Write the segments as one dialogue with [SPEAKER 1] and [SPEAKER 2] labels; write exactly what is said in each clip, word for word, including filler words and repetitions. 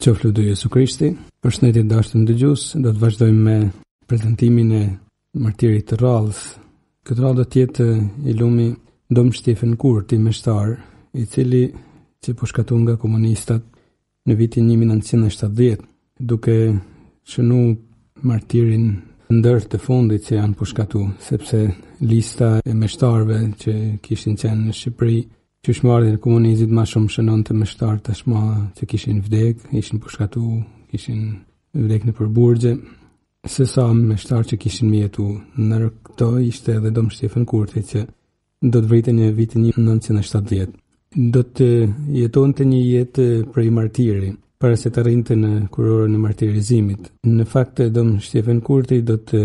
[SPEAKER 1] Qoftë lutja Jesu Krishti. Përshëndetje dashur dëgjues, do të vazhdojmë me prezantimin e martirit të rrallës. Këtë rrallë do të jetë i lumi Dom Stephen Kurti, meshtar, i cili që po shkatun nga komunistat në vitin një mijë e nëntëqind e shtatëdhjetë, duke shënu martirin ndër të fundit që janë po shkatu, sepse lista e meshtarëve që kishin qenë në Shqipëri që shmardhin e komunizmit ma shumë shënon të meshtar tashma që kishin vdek, ishin përshkatu, kishin vdek në përburgje, se sa meshtar që kishin mjetu. Nër këto ishte edhe Dom Stephen Kurti që do të vritej në vitin një mijë e nëntëqind e shtatëdhjetë. Do të jetonte një jetë prej martiri, para se të arrinte në kurorën e martirizimit. Në fakt, Dom Stephen Kurti do të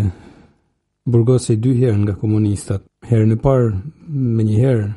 [SPEAKER 1] burgosej dy herë nga komunistat. Herën e parë me një herë,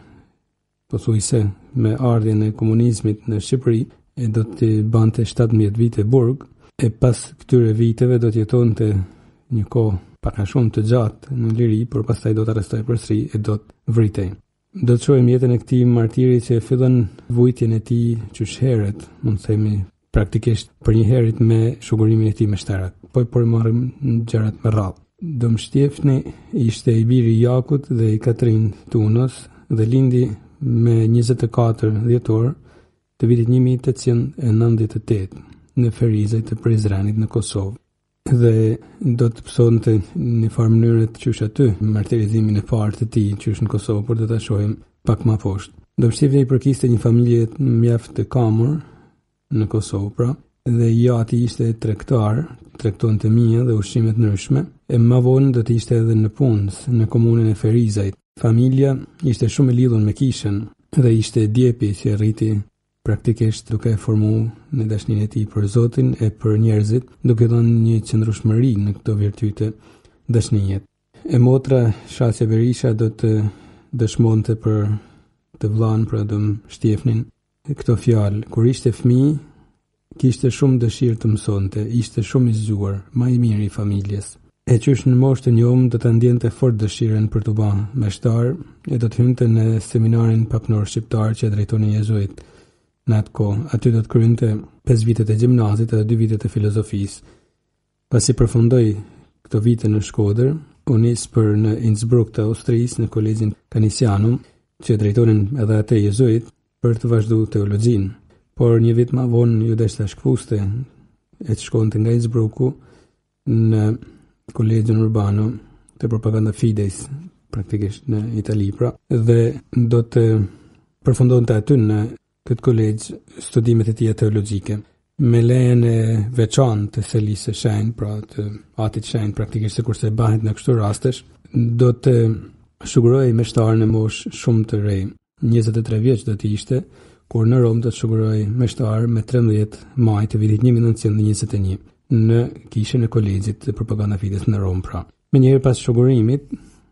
[SPEAKER 1] po thuajse me ardhjen e komunizmit në Shqipëri, e do të bante shtatëmbëdhjetë vite burg, e pas këtyre viteve do të jetonte një kohë pak a shumë të gjatë në liri, por pastaj do të arrestohej përsëri e do të vritej. Do të shohim jetën e këtij martiri që fillon vujtjen e tij qysh herët, mund të themi praktikisht për një herët me shugurimin e tij me shtarak. Po por marrim gjërat me radhë. Dom Stefni ishte i biri i Jakut dhe i Katrin Tunos dhe lindi me njëzet e katër dhjetor të vitit një mijë e tetëqind e nëntëdhjetë e tetë në Ferizaj të Prizrenit në Kosovë. Dhe do të pësonte në farë mënyrë të qysh aty martirizimin e parë të tij qysh në Kosovë, por do ta shohim pak më poshtë. Dom Stefni i përkiste një familje mjaft të kamur në Kosovë, pra, dhe jati ishte tregtar, tregtonte mija dhe ushqime të ndryshme, e më vonë do të ishte edhe në punës në komunën e Ferizajt. Familja ishte shumë e lidhur me kishën dhe ishte djepi që rriti praktikisht duke formu në dashninë e tij për Zotin e për njerëzit, duke dhënë një qëndrueshmëri në këto virtyte dashnie. E motra Shaqe Berisha do të dëshmonte për të vllain, për Dom Stefnin, këto fjalë: kur ishte fëmijë, kishte shumë dëshirë të mësonte, ishte shumë i zgjuar, më i miri i familjes. E qysh në moshë të njohëm do të ndjente fort dëshiren për të bërë meshtar e do të hynte në seminarin papnor shqiptar që e drejtoni jezuit në atë kohë. Aty do të kryente pesë vitet e gjimnazit edhe dy vitet e filozofisë. Pasi përfundoi këto vite në Shkodër, u nis për në Innsbruck të Austrisë në kolegjin Canisianum, që e drejtonin edhe atë jezuit, për të vazhduar teologjinë. Por një vit më vonë ju deshte shkpuste e të shkonte nga Innsbrucku në Kolegjin Urbano të Propaganda Fides, praktikisht në Itali, pra, dhe do të përfundonte aty në këtë kolegj studimet e tija teologjike. Me lejen e veçantë të Thelisë së Shenjtë, pra të Atit Shenjtë, praktikisht sikurse bëhet në kështu rastesh, do të shugurohej meshtar në moshë shumë të re. njëzet e tre vjeç do të ishte, kur në Rom do të shugurohej meshtar me trembëdhjetë maj të vitit një mijë e nëntëqind e njëzet e një. Në kishën e kolegjit të Propaganda Fides në Rom, pra. Me njëherë pas shugurimit,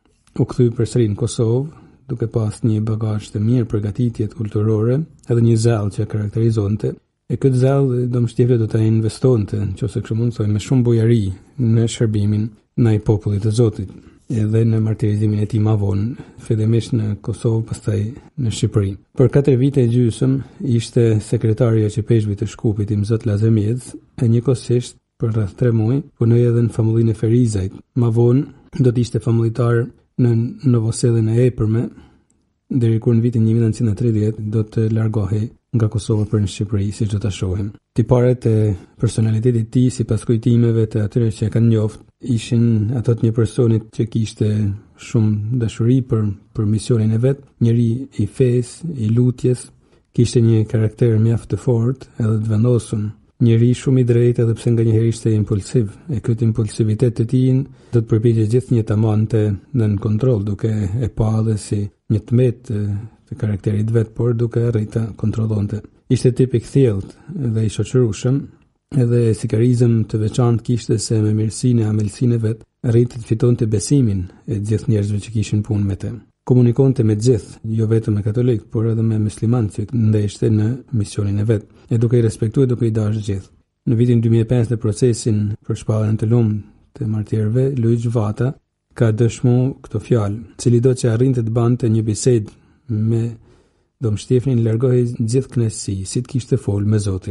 [SPEAKER 1] u kthy përsëri në Kosovë, duke pas një bagazh të mirë përgatitje kulturore, edhe një zell që e karakterizonte. E këtë zell Dom Stefni do ta investonte, nëse kështu mund të thojmë, me shumë bujari në shërbimin ndaj popullit të Zotit, edhe në martirizimin e tij më vonë, fillimisht në Kosovë, pastaj në Shqipëri. Për katër vite e gjysmë ishte sekretari i arqipeshkut të Shkupit, i Zot Lazar Miec, e njëkohësisht për rreth tre muaj punoi edhe në famullinë e Ferizajt. Më vonë do të ishte famullitar në Novosellin e Epërme, deri kur në vitin një mijë e nëntëqind e tridhjetë do të largohej nga Kosova për në Shqipëri, siç do ta shohim. Tiparet e personalitetit të tij, sipas kujtimeve të atyre që e kanë njoft, ishin ato të një personit që kishte shumë dashuri për për misionin e vet, njëri i fesë, i lutjes, kishte një karakter mjaft të fortë edhe të vendosur. Njëri shumë i drejtë edhe pse nganjëherë ishte impulsiv, e këtë impulsivitet të tij do të përpiqej gjithnjë ta mante në kontroll, duke e pa edhe si një tmet të, të karakterit vet, por duke arritë ta kontrollonte. Ishte tip i thjellë dhe i shoqërueshëm, edhe si karizëm të veçantë kishte se me mirësinë e amëlsinë vet arriti të fitonte besimin e gjithë njerëzve që kishin punë me të. Komunikonte me gjithë, jo vetëm me katolik, por edhe me muslimanë që ndeshte në misionin e vet, e duke i respektuar, duke i dashur gjithë. Në vitin dy mijë e pesë në procesin për shpalljen të lumë të martirëve, Luigi Vata ka dëshmuar këto fjalë: cili do që arrinte të bante një bisedë me Dom Stefnin, largohej gjithë kënaqësi, si të kishte folë me Zotin.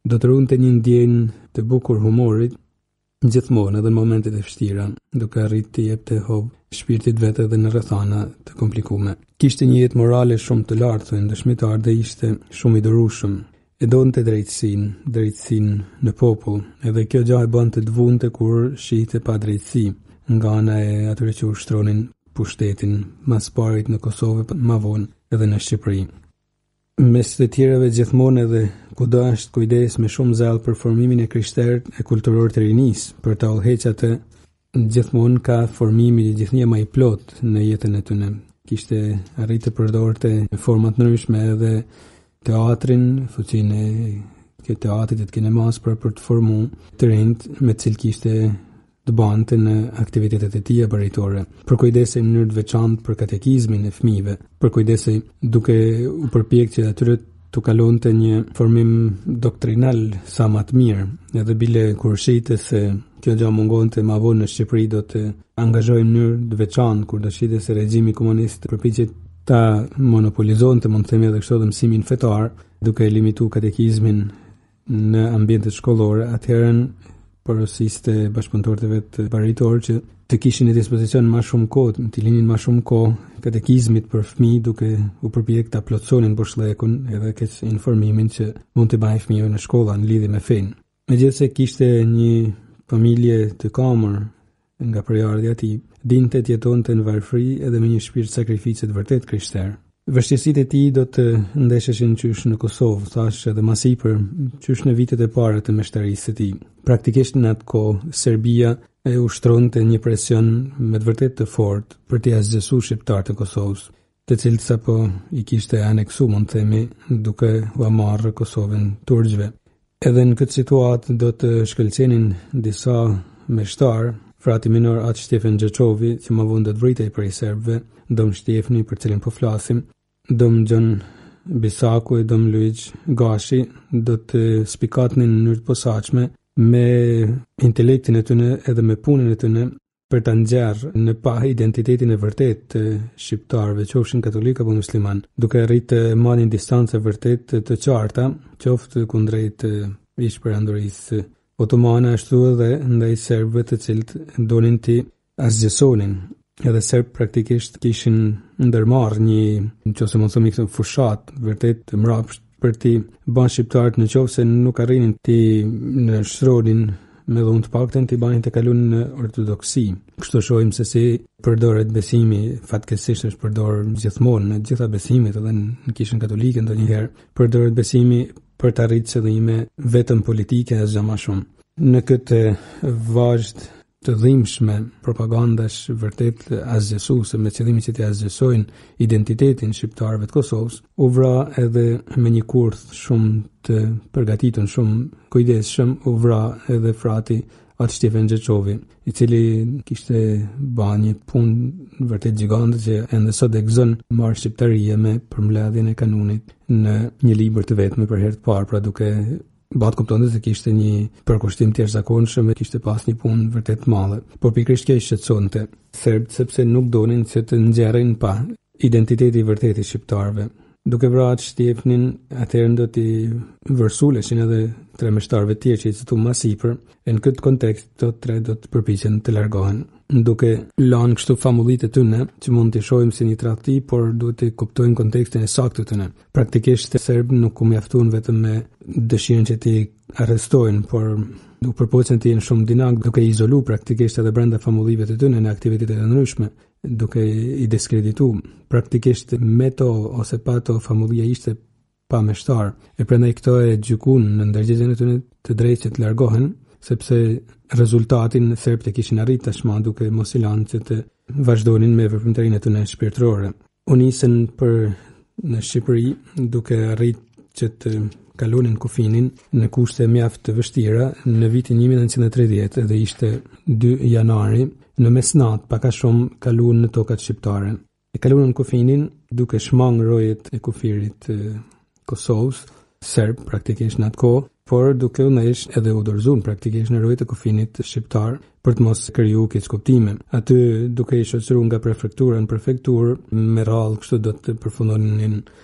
[SPEAKER 1] do të runte një ndjenjë të bukur humorit gjithmonë edhe në momentet e vështira, duke arritë të jepte hov shpirtit vetë edhe në rrethana të komplikume. Kishte një jetë morale shumë të lartë, thënë dëshmitar, dhe ishte shumë i durueshëm. E donte drejtësinë, drejtësinë në popull, edhe kjo gjë e bënte të vunte kur shihte pa drejtësi nga ana e atyre që ushtronin pushtetin mas parit në Kosovë, më vonë edhe në Shqipëri. Mes të tjereve gjithmonë edhe kudo është kujdes me shumë zell për formimin e krishterë e kulturor të rinisë, për ta udhëhequr atë gjithmonë ka formimi i gjithnjë më i plot në jetën e tyre. Kishte arritë të përdorte në forma të ndryshme edhe teatrin, fuqinë e teatrit të kinemas për, për të formuar të rinjt me të cilë kishte të bante në aktivitetet e tija baritore, për kujdese në mënyrë të veçantë për katekizmin e fëmijëve, për kujdese duke u përpjekë që atyre të kalonte një formim doktrinal sa më të mirë, edhe bile kur shite se kjo gjë mungonte më vonë në Shqipëri do të angazhojë në mënyrë të veçantë, kur do shite se regjimi komunist përpiqet ta monopolizonte, mund të themi edhe kështu, dhe mësimin fetar, duke limituar katekizmin në ambientet shkollore, atëherën porosiste bashkëpunëtorët e vet baritor që të kishin në dispozicion më shumë kohë, të linin më shumë kohë katekizmit për fëmijë, duke u përpjekë ta plotësonin bushllëkun edhe këtë informimin që mund të bëjë fëmijë në shkolla në lidhje me fenë. Megjithëse kishte një familje të kamur nga prejardhja e tij, dinte të jetonte në varfëri edhe me një shpirt sakrifice të vërtet krishter. Vështirësitë e tij do të ndesheshin qysh në Kosovë, thash edhe më sipër, qysh në vitet e para të meshtërisë së tij. Praktikisht në atë kohë Serbia e ushtronte një presion me të vërtetë të fortë për t'i asgjësuar shqiptarët e Kosovës, të cilët sapo i kishte aneksu, mund të themi, duke u marrë Kosovën turqëve. Edhe në këtë situatë do të shkëlqenin disa meshtar, frati minor atë Stefan Gjeqovi, që më vonë do të vritej për i serbëve, Dom Shtefni, për cilin po flasim, Dom Gjon Bisaku e Dom Luiq Gashi, do të spikatnin në mënyrë të posaçme me intelektin e tyre edhe me punën e tyre për ta nxjerrë në pa identitetin e vërtet të shqiptarëve, qofshin katolik apo musliman, duke arritë të marrin distanca vërtet të qarta, qoftë kundrejt ish-perandorisë otomane, ashtu edhe ndaj serbëve të cilët donin të asgjësonin. Edhe serb praktikisht kishin ndërmarrë një, nëse mund të themi këtë, fushat vërtet të mrapsht për të bën shqiptarët në qoftë se nuk arrinin të në shtronin me dhunë të paktën të banin të kalun në ortodoksi. Kështu shohim se si përdoret besimi, fatkeqësisht është përdorur gjithmonë në gjitha besimet, edhe në kishën katolike ndonjëherë përdoret besimi për të arritur qëllime vetëm politike as gjë më shumë. Në këtë vazhd të dhimbshme propagandash vërtet asgjësuese me qëllimin që të asgjësojnë identitetin shqiptarëve të Kosovës, u vra edhe me një kurth shumë të përgatitur, shumë kujdesshëm, u vra edhe frati atë Stefan Gjeqovi, i cili kishte bërë një punë vërtet gjigante që ende sot e gëzon marrë shqiptaria me përmbledhjen e kanunit në një libër të vetëm për herë të parë, pra duke Batë kuptonte se kishte një përkushtim të jashtëzakonshëm e kishte pas një punë vërtet të madhe. Por pikërisht kjo i shqetësonte serbët sepse nuk donin që të nxjerrin pa identiteti i vërtetë i shqiptarëve. Duke vrarë Shtefnin, atëherë do t'i vërsuleshin edhe tre meshtarëve të tjerë që i citu më sipër, e në këtë kontekst të tre do të përpiqen të largohen, duke lanë kështu famullitë e tyre, që mund t'i shohim si një tradhti, por duhet të kuptojmë kontekstin e saktë të tyre. Praktikisht serbët nuk u mjaftuan vetëm me dëshirën që t'i arrestojnë, por u përpoqen të jenë shumë dinak, duke i izoluar praktikisht edhe brenda famullive të tyre në aktivitete të ndryshme, duke i diskredituar. Praktikisht me to ose pa to famullia ishte pa meshtar, e prandaj këto e gjykun në ndërgjegjen e tyre të drejtë që të largohen, sepse rezultatin serbët e kishin arritë tashmë duke mos i lanë që të vazhdonin me veprimtarinë e tyre shpirtërore. U nisën për në Shqipëri duke arritë që të kalunin kufinin në kushte mjaft të vështira në vitin një mijë nëntëqind e tridhjetë dhe ishte dy janari, në mesnat pak a shumë kaluan në tokat shqiptare. E kaluan në kufinin duke shmang rojet e kufirit e Kosovës, serb praktikisht në atë kohë, por duke u nesh edhe u dorëzuan praktikisht në rojet e kufinit shqiptar për të mos kriju keqkuptime. Aty duke i shoqëruar nga prefektura në prefekturë, me radhë kështu do të përfundonin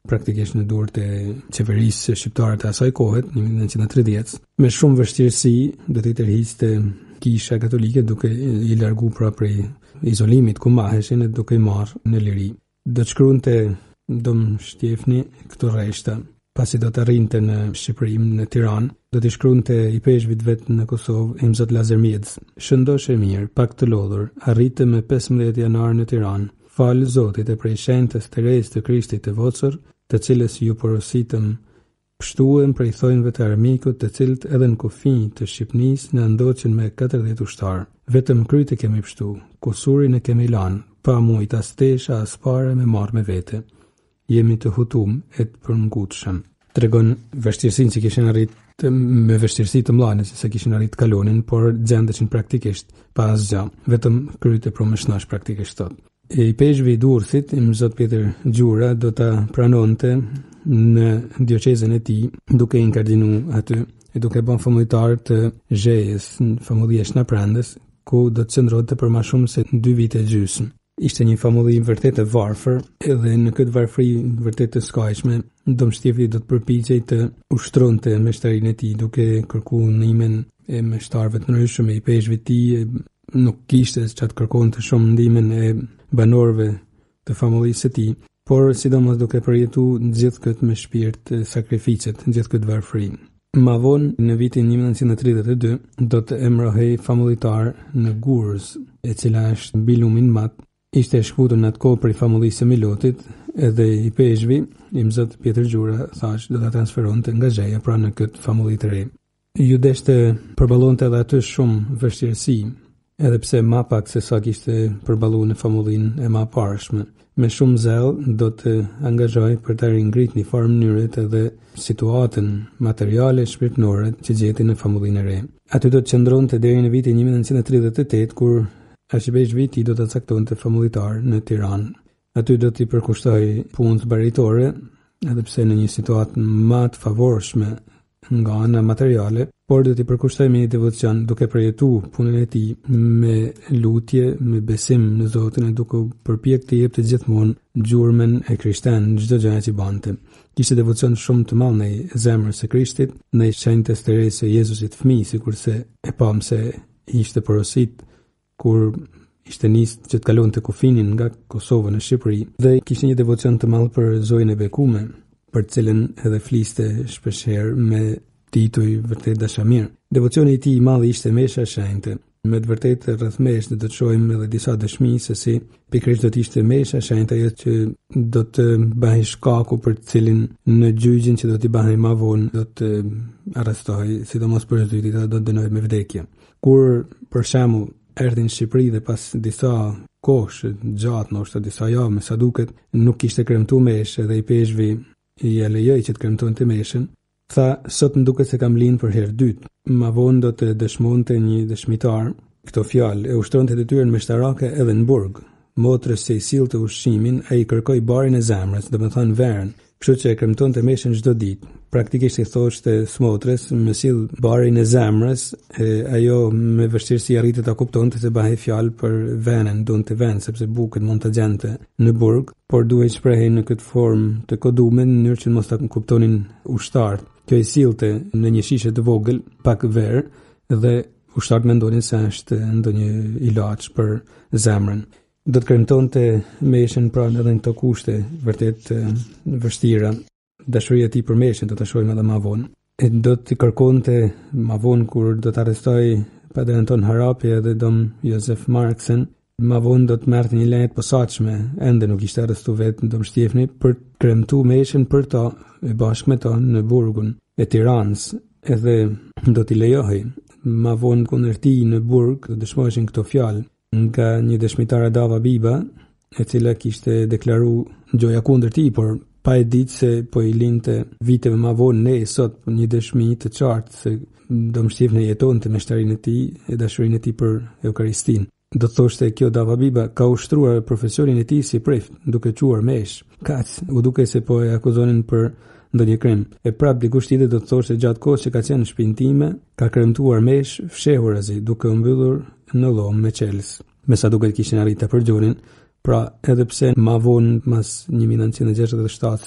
[SPEAKER 1] praktikisht në durët e qeverisë shqiptare të asaj kohe, një mijë e nëntëqind e tridhjetë, me shumë vështirësi do të tërhiqte Kisha Katolike duke i largu pra prej izolimit ku maheshin e duke i marrë në liri. Do të shkruante Dom Shtjefni këto rreshta, pasi do të arrinte në Shqipëri, në Tiranë, do t'i shkruante i peshvit vetë në Kosovë, Imzot Lazar Mjedz. Shëndosh e mirë, pak të lodhur, arrite me pesëmbëdhjetë janar në Tiranë. Falë Zotit e prej shenjtës të rejës të Krishtit të vocër, të cilës ju porositëm pështuem prej thojnëve të armikut, të cilët edhe në kufi të Shqipnis në ndoqen me katërdhjetë ushtarë. Vetëm kryt e kemi pështu, kusurin e kemi lanë, pa mujt as tesha as pare me marrë me vete. Jemi të hutum e të përngutshëm. Tregon vështirësinë që kishin arritë me vështirësi të mëdha se kishin arritë kalonin, por gjendeshin praktikisht pa asgjë, vetëm kryt e promëshnosh praktikisht tot. I peshvi i Durrësit, Imzot Pjetër Gjura, do ta pranonte në dioqezën e tij, duke i inkardinu aty e duke bën famullitar të zhejës në famullia e Shnaprandës, ku do të qëndronte për më shumë se dy vite e gjysmë. Ishte një famulli vërtet e varfër, edhe në këtë varfëri vërtet të skajshme, Dom Shtjefni do të përpiqej të ushtronte meshtarinë e tij, duke kërkuar ndihmën e meshtarëve të ndryshëm, i peshvit të tij, nuk kishte çat kërkonte shumë ndihmën e banorëve të famullisë së tij, por sidomos duke përjetuar gjithë këtë me shpirt sakrificet, gjithë këtë varfëri. Ma vonë, në vitin një mijë e nëntëqind e tridhjetë e dy, do të emrohej famullitar në Gurës, e cila është mbi lumin mat. Ishte shkputur në atë kohë për i famullisë së Milotit, edhe i peshvi, Imzot Pjetër Gjura, thash, do ta transferonte nga zheja pra në këtë famulli të re. Ju deshte përballonte edhe aty shumë vështirësi, edhe pse ma pak se sa kishte përballuar në famullinë e mëparshme. Me shumë zell do të angazhoj për të ringrit një farë mënyrët edhe situatën materiale shpirtërore që gjeti në famullinë e re. Aty do të qëndronte deri në vitin një mijë e nëntëqind e tridhjetë e tetë, kur Arshipeshvi i tij do të caktonte famullitar në Tiranë. Aty do t'i përkushtoj punët baritore, edhe pse në një situatë më të favorshme nga ana materiale, por do t'i përkushtoj me një devocion duke përjetuar punën e tij me lutje, me besim në Zotin e duke përpjek të jepte gjithmonë gjurmën e krishterë në çdo gjë që bante. Kishte devocion shumë të madh ndaj zemrës së Krishtit, ndaj shenjtës të re së Jezusit fëmijë, sikurse e pam se ishte porosit kur ishte nisë që të kalonte kufinin nga Kosova në Shqipëri, dhe kishte një devocion të madh për Zojën e bekume, për të cilën edhe fliste shpeshherë me tituj vërtet dashamir. Devocioni i tij i madh ishte mesha e shenjtë. Me të vërtetë rreth meshë do të shohim edhe disa dëshmi se si pikërisht do të ishte mesha e shenjtë ajo që do të bëhej shkaku për të cilin në gjyqin që do t'i bëhej më vonë do të arrestohej, sidomos për çdo ditë do të dënohej me vdekje. Kur për shembull erdhi në Shqipëri dhe pas disa kohë gjatë, ndoshta disa javë, me sa duket, nuk kishte kremtuar meshë dhe i peshvi i ja lejoi që të kremtonte meshën. Tha, sot më duket se kam lind për herë dytë. Ma vonë do të dëshmonte një dëshmitar këto fjalë, e ushtronte detyrën meshtarake edhe në burg. Motrës që i sillte ushqimin, ai kërkoi barin e zemrës, domethënë verën, kështu që e kremtonte meshën çdo ditë. Praktikisht i thoshte smotrës, më sill barin e zemrës, e ajo me vështirësi arrite ta kuptonte se bëhej fjalë për venën, donte vën sepse bukën mund ta gjente në burg, por duhej shprehej në këtë formë të koduar në mënyrë që mos ta kuptonin ushtarët. Kjo i sillte në një shishe të vogël pak verë dhe ushtarët mendonin se është ndonjë ilaç për zemrën. Do të kremtonte meshën pra edhe në këto kushte vërtet vështira. Dashuria e tij për meshën do ta shohim edhe më vonë. E do të kërkonte më vonë kur do të arrestoi Padre Anton Harapi edhe Dom Josef Marksen. Më vonë do të merrte një lejë të posaçme, ende nuk ishte arrestuar vetë Dom Shtjefni, për të kremtuar meshën për ta e bashkë me ta në burgun e Tiranës, edhe do t'i lejohej. Më vonë kundër tij në burg do dëshmoheshin këto fjalë nga një dëshmitar Adava Biba, e cila kishte deklaruar gjoja kundër tij, por pa e ditë se po i linte viteve më vonë ne sot një dëshmi të qartë se Dom Shtjefni jetonte me shtarinë e tij e dashurinë e tij për Eukaristin. Do të thoshte kjo Adava Biba ka ushtruar profesionin e tij si prift, duke quar mesh. Kac, u duke se po e akuzonin për ndonjë krem. E prap dikush tjetër do të thoshte gjatë kohës që ka qenë në shtëpinë time, ka kremtuar mesh fshehurazi, duke u mbyllur në lom me qelës. Me sa duket kishin arritur ta përgjonin, pra edhe pse më vonë mas një mijë e nëntëqind e gjashtëdhjetë e shtatë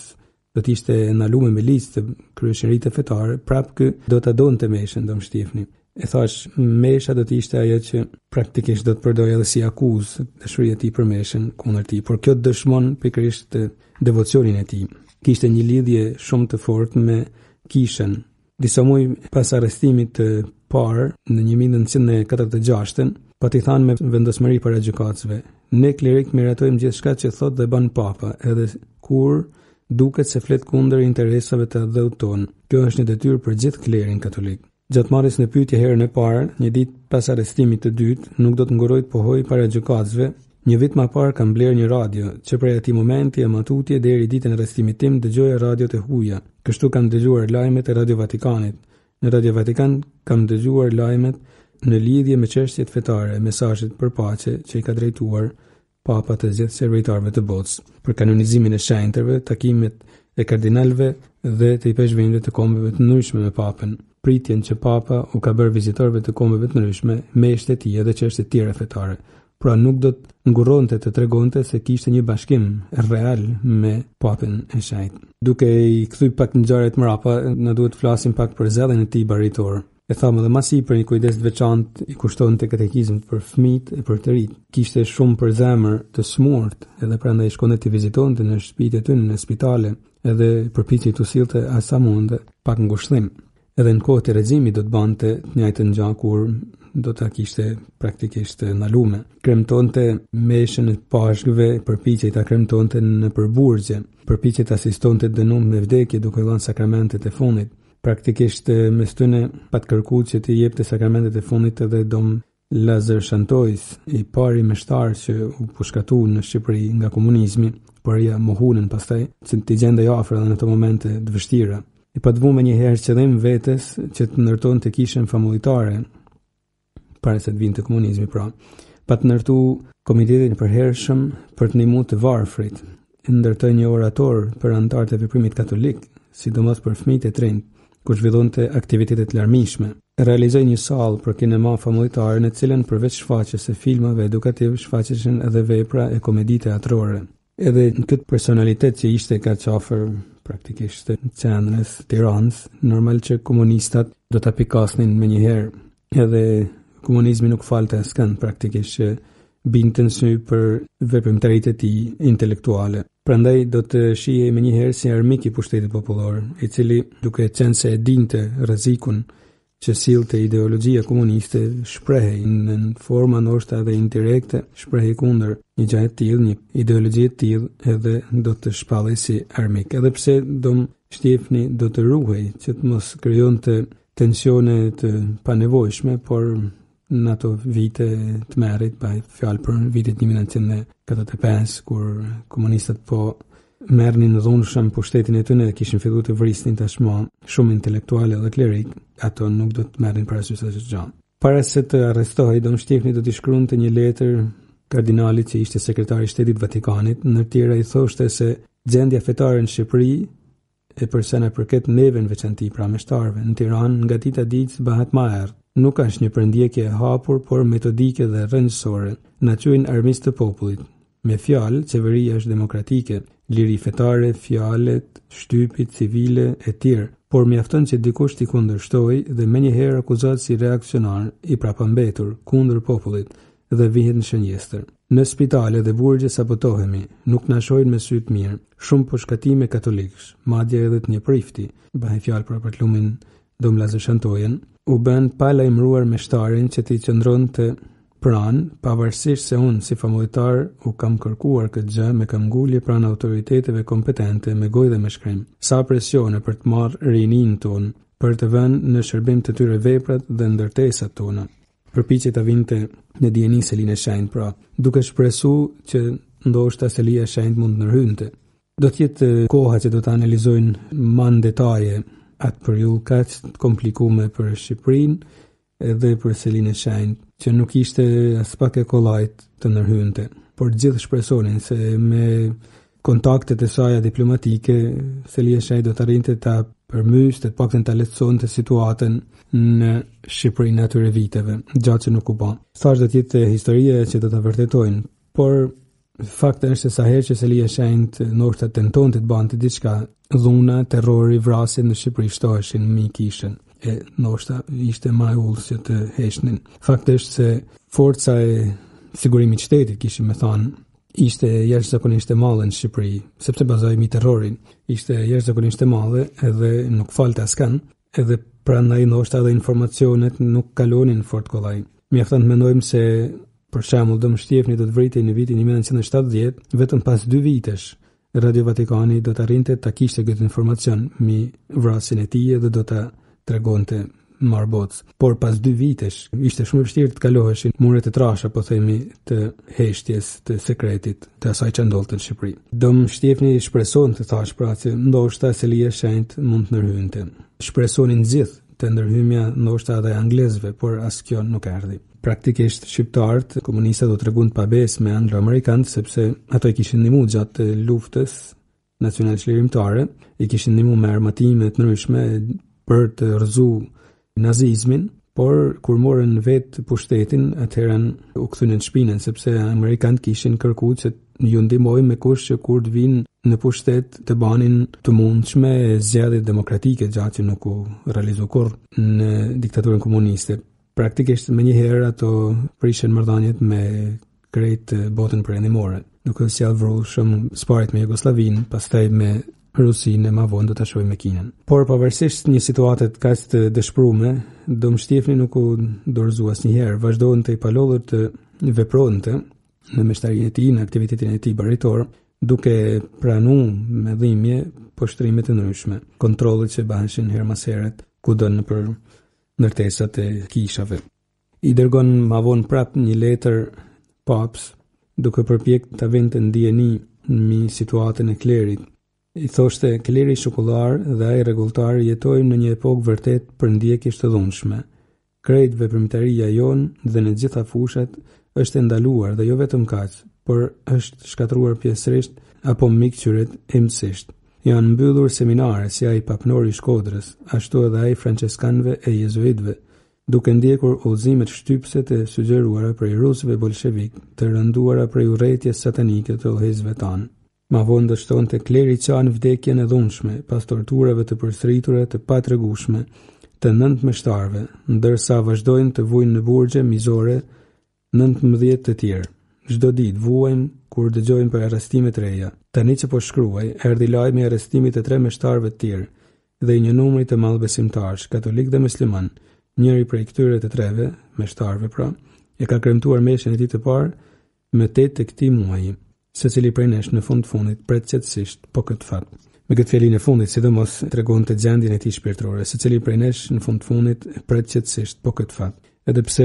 [SPEAKER 1] do të ishte ndaluar me listë të kryeshëritë fetare, prapë kë do ta donte Meshën Dom Shtifni. E thash, Mesha do të ishte ajo që praktikisht do të përdorë edhe si akuzë dashuria e tij për Meshën kundër tij, por kjo dëshmon pikërisht devocionin e tij. Kishte një lidhje shumë të fortë me Kishën. Disa muaj pas arrestimit të parë në një mijë nëntëqind e katërdhjetë e gjashtë, pati thanë me vendosmëri para gjykatësve, ne klerik miratojmë gjithçka që thot dhe bën Papa, edhe kur duket se flet kundër interesave të dheut tonë. Kjo është një detyrë për gjithë klerin katolik. Gjatë marrjes në pyetje herën e parë, një ditë pas arrestimit të dytë, nuk do të nguroj të pohoj para gjykatësve. Një vit më parë kam bler një radio, që prej atij momenti e matutje deri ditën e arrestimit tim dëgjoja radiot e huaja. Kështu kam dëgjuar lajmet e Radio Vatikanit. Në Radio Vatikan kam dëgjuar lajmet në lidhje me çështjet fetare, mesazhet për paqe që i ka drejtuar Papa të gjithë servitorëve të botës, për kanonizimin e shenjtërve, takimet e kardinalëve dhe të i peshqvimëve të kombeve të ndryshme me Papën, pritjen që Papa u ka bërë vizitorëve të kombeve të ndryshme, meshët e tij dhe çështjet tjera fetare. Pra nuk do të ngurronte të tregonte se kishte një bashkim real me Papën e shenjtë. Duke i kthy pak ngjarjet mrapa, na duhet të flasim pak për zelljen e tij baritor. E thamë dhe masi për një kujdes të veçantë i kushtonte katekizmit për fëmijët e për të rinjt. Kishte shumë për zemër të smurt, edhe prandaj shkonte të vizitonte në shtëpitë e tyre në spitale, edhe përpiqej të sillte as sa mundë pak ngushëllim. Edhe në kohë të regjimit do të bante të njëjtën gjë kur do ta kishte praktikisht ndaluar. Kremtonte meshën e pashkëve, përpiqej ta kremtonte në përburgje, përpiqej të asistonte dënuar me vdekje duke dhënë sakramentet e fundit. Praktikisht mes tyre pat kërkuar që të jepte sakramentet e fundit edhe dom Lazar Shantojs, i pari meshtar që u pushkatu në Shqipëri nga komunizmi, por ja mohunën pastaj që t'i gjendej afër në ato momente të vështira. I patvu me një herë qëllim vetes që të ndërton të kishën famulitare para se të vinte komunizmi, pra. Pa të ndërtu komitetin përhershëm për të ndihmuar të varfrit, ndërtoi një orator për anëtarët e veprimit katolik, sidomos për fëmijët e trinj, ku zhvillonte aktivitete të larmishme. Realizoi një sallë për kinema famultare në cilën përveç shfaqjes së filmave edukativ shfaqeshin edhe vepra e komedi teatrore. Edhe në këtë personalitet që ishte kaq afër praktikisht në qendrës Tiranës, normal që komunistat do ta pikasnin me një herë. Edhe komunizmi nuk falte askënd praktikisht që binte në sy për veprimtaritë e tij intelektuale. Prandaj do të shihej më një herë si armik i pushtetit popullor, i cili duke qenë se e dinte rrezikun që sillte ideologjia komuniste, shprehej në forma ndoshta edhe indirekte, shprehej kundër një gjë e tillë, një ideologji e tillë, edhe do të shpallej si armik. Edhe pse Dom Shtifni do të ruhej që të mos krijonte tensione të panevojshme, por në ato vite të merrit, pa fjalë për vitet një mijë nëntëqind e katërdhjetë e pesë, kur komunistët po merrnin dhunshëm pushtetin e tyre dhe kishin filluar të vrisnin tashmë shumë intelektuale dhe klerik, ato nuk do të merrin parasysh asgjë gjë. Para se të arrestohej, Dom Shtifni do t'i shkruante një letër kardinalit që ishte sekretari i shtetit Vatikanit, në tjera i thoshte se gjendja fetare në Shqipëri e për sa na përket neve në veçanti, pra meshtarëve në Tiranë, nga dita ditë bëhet më errët. Nuk është një përndjekje e hapur, por metodike dhe rrënjësore. Na quajnë armiqtë të popullit. Me fjalë, qeveria është demokratike, liri fetare, fjalet, shtypit civile e tjerë, por mjafton që dikush t'i kundërshtojë dhe menjëherë akuzohet si reaksionar i prapambetur kundër popullit dhe vihet në shënjestër. Në spitale dhe burgje sabotohemi, nuk na shohin me sy të mirë, shumë pushkatime katolikësh, madje edhe të një prifti, bëhet fjalë për patlumin Dom Lazar Shantojen, u bën pa lajmëruar meshtarin që t'i qëndronte pranë, pavarësisht se unë si famullitar u kam kërkuar këtë gjë me këmbgulje pranë autoriteteve kompetente me gojë dhe me shkrim. Sa presione për të marrë rinin tonë, për të vënë në shërbim të tyre veprat dhe ndërtesat tona. Përpiqej ta vinte në dijeni se linë e shenjtë, pra, duke shpresuar që ndoshta se lija e shenjtë mund ndërhynte. Do të jetë koha që do të analizojnë më në detaje atë periudhë kaq të komplikuar për Shqipërinë edhe për Selinë e Shenjtë, që nuk ishte as pak e kollajt të ndërhynte, por gjithë shpresonin se me kontaktet e saj diplomatike Selia e Shenjtë do të arrinte ta përmyste, të paktën ta lehtësonte situatën në Shqipërinë atyre viteve, gjatë që nuk u bë. Thash do të jetë historia që do ta vërtetojnë, por Fakti është se sa herë që Selia e Shenjtë ndoshta tentonte të bante diçka, dhuna, terrori, vrasje në Shqipëri shtoheshin mbi kishën e ndoshta ishte më e ulës që të heqnin. Fakti është se forca e sigurimit shtetit, kishim me thonë, ishte jashtëzakonisht e madhe në Shqipëri, sepse bazohej mbi terrorin. Ishte jashtëzakonisht e madhe edhe nuk falte askën, edhe prandaj ndoshta edhe informacionet nuk kalonin fort kollaj. Mjafton të mendojmë se për shembull Dëmshtiefni do të vritej në vitin nineteen shtatëdhjetë, vetëm pas dy vitesh Radio Vatikani do të arrinte ta kishte këtë informacion mbi vrasjen e tij dhe do ta tregonte marboc. Por pas dy vitesh ishte shumë e vështirë të kaloheshin muret e trasha, po themi, të heshtjes të sekretit të asaj që ndodhte në Shqipëri. Dëmshtiefni shpresonte, thash, pra se ndoshta Selia e Shenjtë mund të ndërhynte. Shpresonin gjithë të ndërhymja ndoshta edhe anglezëve, por as kjo nuk erdhi. Praktikisht shqiptarët, komunistët do treguan të pabesë me anglo-amerikanët, sepse ato i kishin ndihmuar gjatë luftës nacionale çlirimtare, i kishin ndihmuar me armatime të ndryshme për të rrëzuar nazizmin, por kur morën vetë pushtetin, atëherën u kthyen në shpinën, sepse amerikanët kishin kërkuar që ju ndihmojnë me kush që kur të vinë në pushtet të banin të mundshme zgjedhje demokratike, gjatë që nuk u realizoi kurrë në diktaturën komuniste. Praktikisht më njëherë ato prishin marrëdhëniet me krejt botën perëndimore, duke sjellë vrullshëm sparet me Jugoslavinë, pastaj me Rusinë e ma vonë do ta shohim me Kinën. Por pavarësisht një situate kaq të dëshpëruar, Dëmshtiefni nuk u dorëzua asnjëherë, vazhdonte i palodhur të vepronte në meshtarinë e tij, në aktivitetin e tij baritor, duke pranuar me dhimbje poshtrimet e ndryshme, kontrollet që bëheshin her mas heret kudo në për ndërtesat e kishave. I dërgon ma vonë prap një letër paps, duke përpjek të vinte ndjeni mbi situatën e klerit. I thoshte, kleri shokullar dhe ai rregulltar jetojnë në një epokë vërtet për ndjekje të dhunshme. Krejt veprimtaria jonë dhe në gjitha fushat është ndaluar dhe jo vetëm kaq, por është shkatruar pjesërisht apo mikqyret imësisht. Janë mbyllur seminare si ai papnori i Shkodrës, ashtu edhe ai franceskanëve e jezuitëve, duke ndjekur udhëzimet shtypse të sugjeruara prej rusëve bolshevik, të rënduara prej urrëties satanike të udhëheqësve tanë. Ma vonë dështonte kleri qanë vdekjen e dhunshme, pas torturave të përsëritura të patregueshme të nëntë meshtarve, ndërsa vazhdojnë të vujnë në burgje mizore nëntëmbëdhjetë të tjerë. Çdo ditë vuajmë kur dëgjojmë për arrestime të reja. Tani që po shkruaj, erdhi lajmi i arrestimit të tre meshtarëve të tjerë dhe i një numri të madh besimtarësh, katolik dhe musliman. Njëri prej këtyre të treve, meshtarëve pra, e ka kremtuar meshën e tij të parë më tetë të këtij muaji. Secili prej nesh në fund fundit pret qetësisht po këtë fat. Me këtë fjalinë e fundit, sidomos tregonte gjendjen e tij shpirtërore, secili prej nesh në fund fundit pret qetësisht po këtë fat. Edhe pse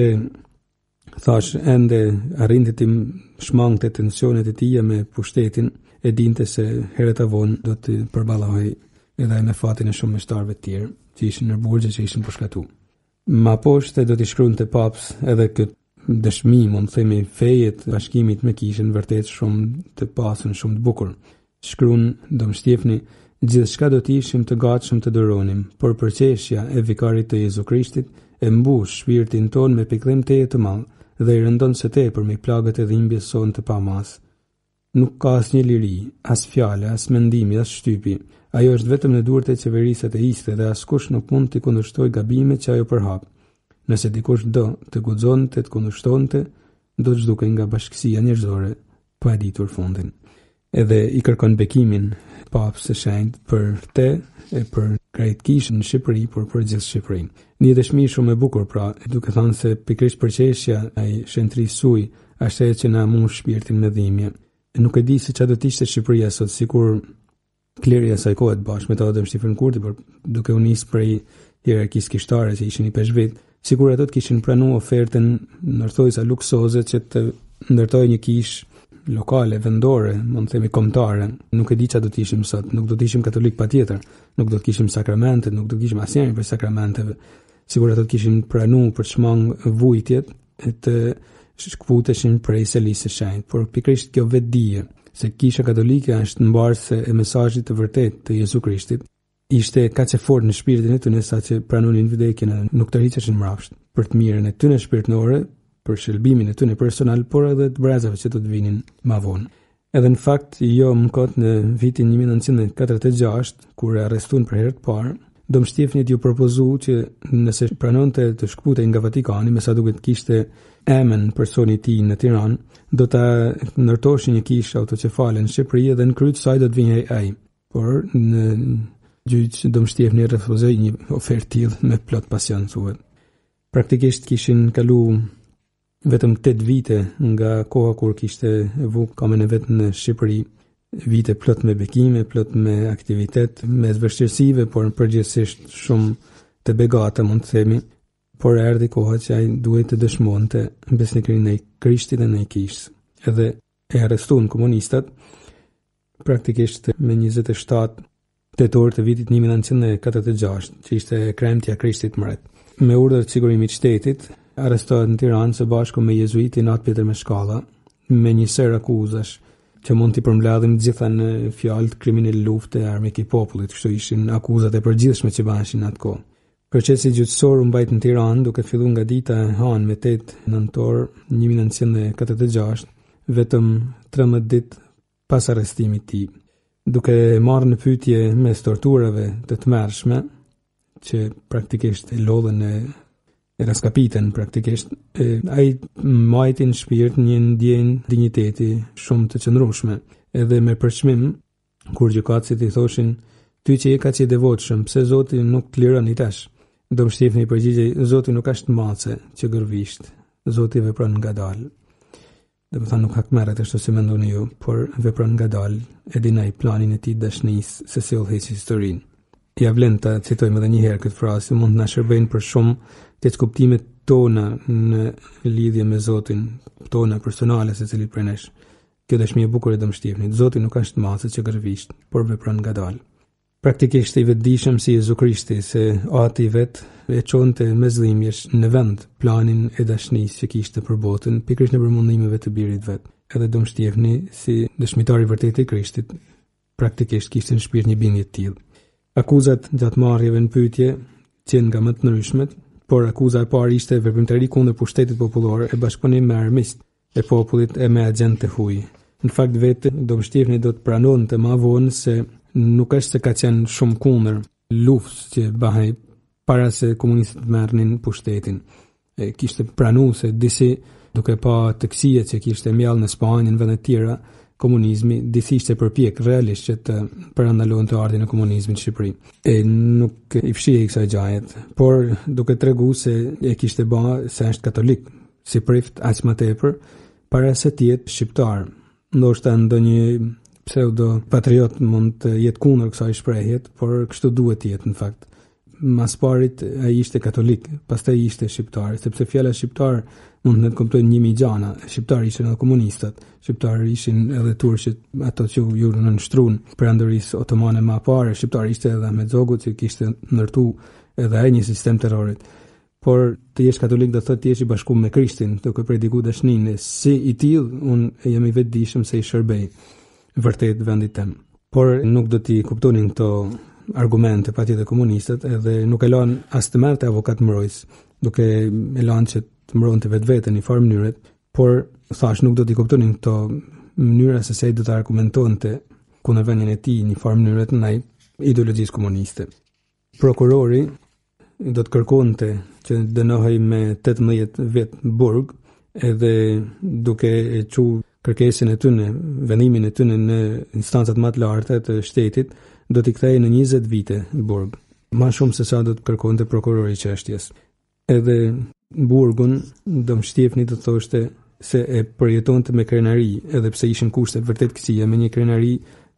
[SPEAKER 1] thash ende arrinte të shmangte tensionet e tija me pushtetin, e dinte se herët e vonë do të përballohej edhe me fatin e shumë meshtarëve të tjerë që ishin në burgje, që ishin përshkatuar. Ma poshtë do t'i shkruante paps edhe këtë dëshmi, mund të themi, fejet bashkimit me kishën vërtet shumë të pasën, shumë të bukur. Shkruan Dëmshtiefni, gjithçka do të ishim të gatshëm të dëronim, por përqeshja e vikarit të Jezu Krishtit e mbush shpirtin ton me pikëllim teje të madh dhe i rëndon së tepër me plagët e dhimbjes son të pamas. Nuk ka asnjë liri, as fjale, as mendimi, as shtypi. Ajo është vetëm në duart e qeverisë ateiste dhe askush nuk mund t'i kundërshtojë gabimet që ajo përhap. Nëse dikush do të guxonte të kundërshtonte, do të zhdukej nga bashkësia njerëzore, pa e ditur fundin. Edhe i kërkon bekimin Papës së Shenjtë për te e për krejt kishën në Shqipëri, por për gjithë Shqipërinë. Një dëshmi shumë e bukur, pra, duke thënë se pikërisht përqeshja ai shenjtërisë suj është ajo që na mbush shpirtin me dhimbje. Nuk e di se çfarë do të ishte Shqipëria sot, sikur kleri e asaj kohe bashkë me ta Dëmshtiefnin Kurti, por duke u nisë prej hierarkisë kishtare që ishin i peshvit, sikur ato të kishin pranuar ofertën ndërthojësa luksoze që të ndërtojë një kishë lokale, vendore, mund të themi kombëtare. Nuk e di çfarë do të ishim sot, nuk do të ishim katolik patjetër, nuk do të kishim sakramente, nuk do të kishim asnjërin për sakramenteve. Sigur ato të kishin pranuar për të shmang vujtjet e të shkputeshin prej Selisë së Shenjtë, por pikërisht kjo vetë dije se Kisha Katolike është mbarse e mesazhit të vërtetë të Jezu Krishtit, ishte kaq e fortë në shpirtin e tyre sa që pranonin vdekjen e nuk të rriqeshin mbrapsht për të mirën e tyre shpirtërore, për shëlbimin e tyre personal, por edhe të brezave që do të vinin më vonë. Edhe në fakt, jo më kot në vitin një mijë nëntëqind e katërdhjetë e gjashtë, kur e arrestuan për herë të parë, domështiefnit ju propozu që nëse pranonte të shkputej nga Vatikani, me sa duket kishte emën personi i tij në Tiranë, do ta ndërtoshin një kishë autocefale në Shqipëri dhe në krye të saj do të vinhej ai. Por në gjyq domështiefni refuzoi një ofertë tillë me plot pasion, thuhet. Praktikisht kishin kalu vetëm tetë vite nga koha kur kishte vu kamën e vet në Shqipëri, vite plot me bekime, plot me aktivitet, me vështirësive, por përgjithsisht shumë të begata, mund të themi, por erdhi koha që ai duhet të dëshmonte besnikërinë e Krishtit dhe në kishë. Edhe e arrestuan komunistat praktikisht me njëzet e shtatë tetor të vitit një mijë nëntëqind e katërdhjetë e gjashtë, që ishte kremtja e Krishtit mbret. Me urdhër të sigurimit të shtetit, arrestohet në Tiranë së bashku me jezuitin Nat Pjetër Meshkalla, me një ser akuzash që mund t'i përmbledhim gjitha në fjalë të kriminal lufte e armik i popullit, kështu ishin akuzat e përgjithshme që baneshin atë kohë. Procesi gjyqësor u mbajt në Tiranë duke filluar nga dita e hënë me tetë nëntor një mijë nëntëqind e katërdhjetë e gjashtë, vetëm trembëdhjetë ditë pas arrestimit të tij, duke marrë në pyetje mes torturave të tmerrshme që praktikisht e lodhen e e raskapiten praktikisht, e, ai majti në shpirt një ndjenjë dinjiteti shumë të qëndrueshme, edhe me përçmim kur gjykatësit i thoshin ty që je kaq i devotshëm, pse Zoti nuk të liron i tash? Domështiefni i përgjigjej, Zoti nuk është mace që gërvisht, Zoti vepron ngadalë. Dhe më tha nuk hakmerret ashtu si mendoni ju, por vepron ngadalë, e dinaj planin e tij dashnisë se si udhëheq historinë. Ja vlen ta citojmë edhe një herë këtë frazë, mund të na shërbejnë për shumë të kuptimet tona në lidhje me Zotin, tona personale se cilit prej nesh. Kjo dëshmi e bukur e domështiefnit. Zoti nuk është mace që gërvisht, por vepron ngadalë. Praktikisht i vetëdijshëm si Jezu Krishti, se ati i vet e çonte me zllimjesh në vend planin e dashnisë që kishte për botën, pikërisht në përmundimeve të birit vet. Edhe domështiefni si dëshmitar i vërtetë i Krishtit, praktikisht kishte në shpirt një bindje të tillë. Akuzat gjatë marrjeve në pyetje qenë nga më të ndryshmet, por akuza e parë ishte veprimtari kundër pushtetit popullor e bashkëpunim me armiqt e popullit e me agent të huaj. Në fakt vetë domështiefni do të pranonte më vonë se nuk është se ka qenë shumë kundër luftës që bahej para se komunistët merrnin pushtetin. E kishte pranuar se disi duke pa të këqija që kishte mjallë në Spanjë, në vende të tjera, komunizmi, disi ishte përpjek realisht që të përandalon të ardhin e komunizmit në Shqipëri. E nuk i fshihej kësaj gjajet, por duke tregu se e kishte ba se është katolik, si prift aq më tepër, para se të jetë shqiptar. Ndoshta ndonjë pseudo patriot mund të jetë kundër kësaj shprehjet, por kështu duhet të jetë në fakt. Mas parit ai ishte katolik, pastaj ishte shqiptar, sepse fjala shqiptar mund të kuptojnë një mijë gjana. Shqiptar ishin edhe komunistat, shqiptar ishin edhe turqit, ato që ju nënshtruan perandorisë otomane më parë, shqiptar ishte edhe Ahmet Zogu që kishte ndërtuar edhe ai një sistem terrorit. Por të jesh katolik do thotë të jesh i bashkuar me Krishtin, duke predikuar dashninë. Si i tillë, unë jam i vetëdijshëm se i shërbej vërtet vendit tim. Por nuk do t'i kuptonin këto argumente patjetër komunistët, edhe nuk e lanë as të merrte avokat mbrojtës, duke e lanë që të mbronte vetveten në një farë mënyre, por thash nuk do t'i kuptonin këto mënyra se se ai do të argumentonte kundërvendjen e tij në një farë mënyre të ndaj ideologjisë komuniste. Prokurori do të kërkonte që dënohej me tetëmbëdhjetë vjet burg, edhe duke e çu kërkesën e tyre, vendimin e tyre në instancat më të larta të shtetit, do t'i kthejë në njëzet vite burg, më shumë se sa do të kërkonte prokurori i çështjes. Edhe burgun domështiefni do të thoshte se e përjetonte me krenari, edhe pse ishin kushte vërtet këqija, me një krenari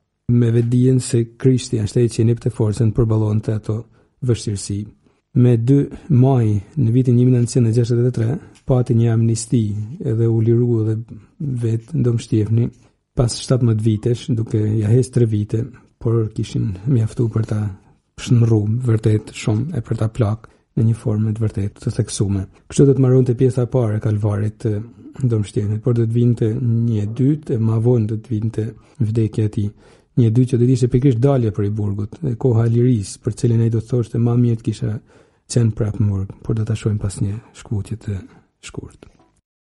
[SPEAKER 1] me vetdijen se Krishti është ai që i jepte forcën përballonte ato vështirësi. Me dy maj në vitin një mijë nëntëqind e gjashtëdhjetë e tre pati një amnisti edhe u liru edhe vetë domështiefni pas shtatëmbëdhjetë vitesh, duke ja hes tre vite, por kishin mjaftuar për ta shndrruar vërtet shumë e për ta plak në një formë të vërtet të theksuar. Kështu do të marronte pjesa e parë e kalvarit të domështiefnit, por do të vinte një e dytë e më vonë do të vinte vdekja e tij. Një e dytë që do të ishte pikërisht dalja për i burgut, e koha e lirisë, për cilën ai do të thoshte më mirë të kisha qenë prapë në burg, por do ta shohim pas një shkputje të shkurtër.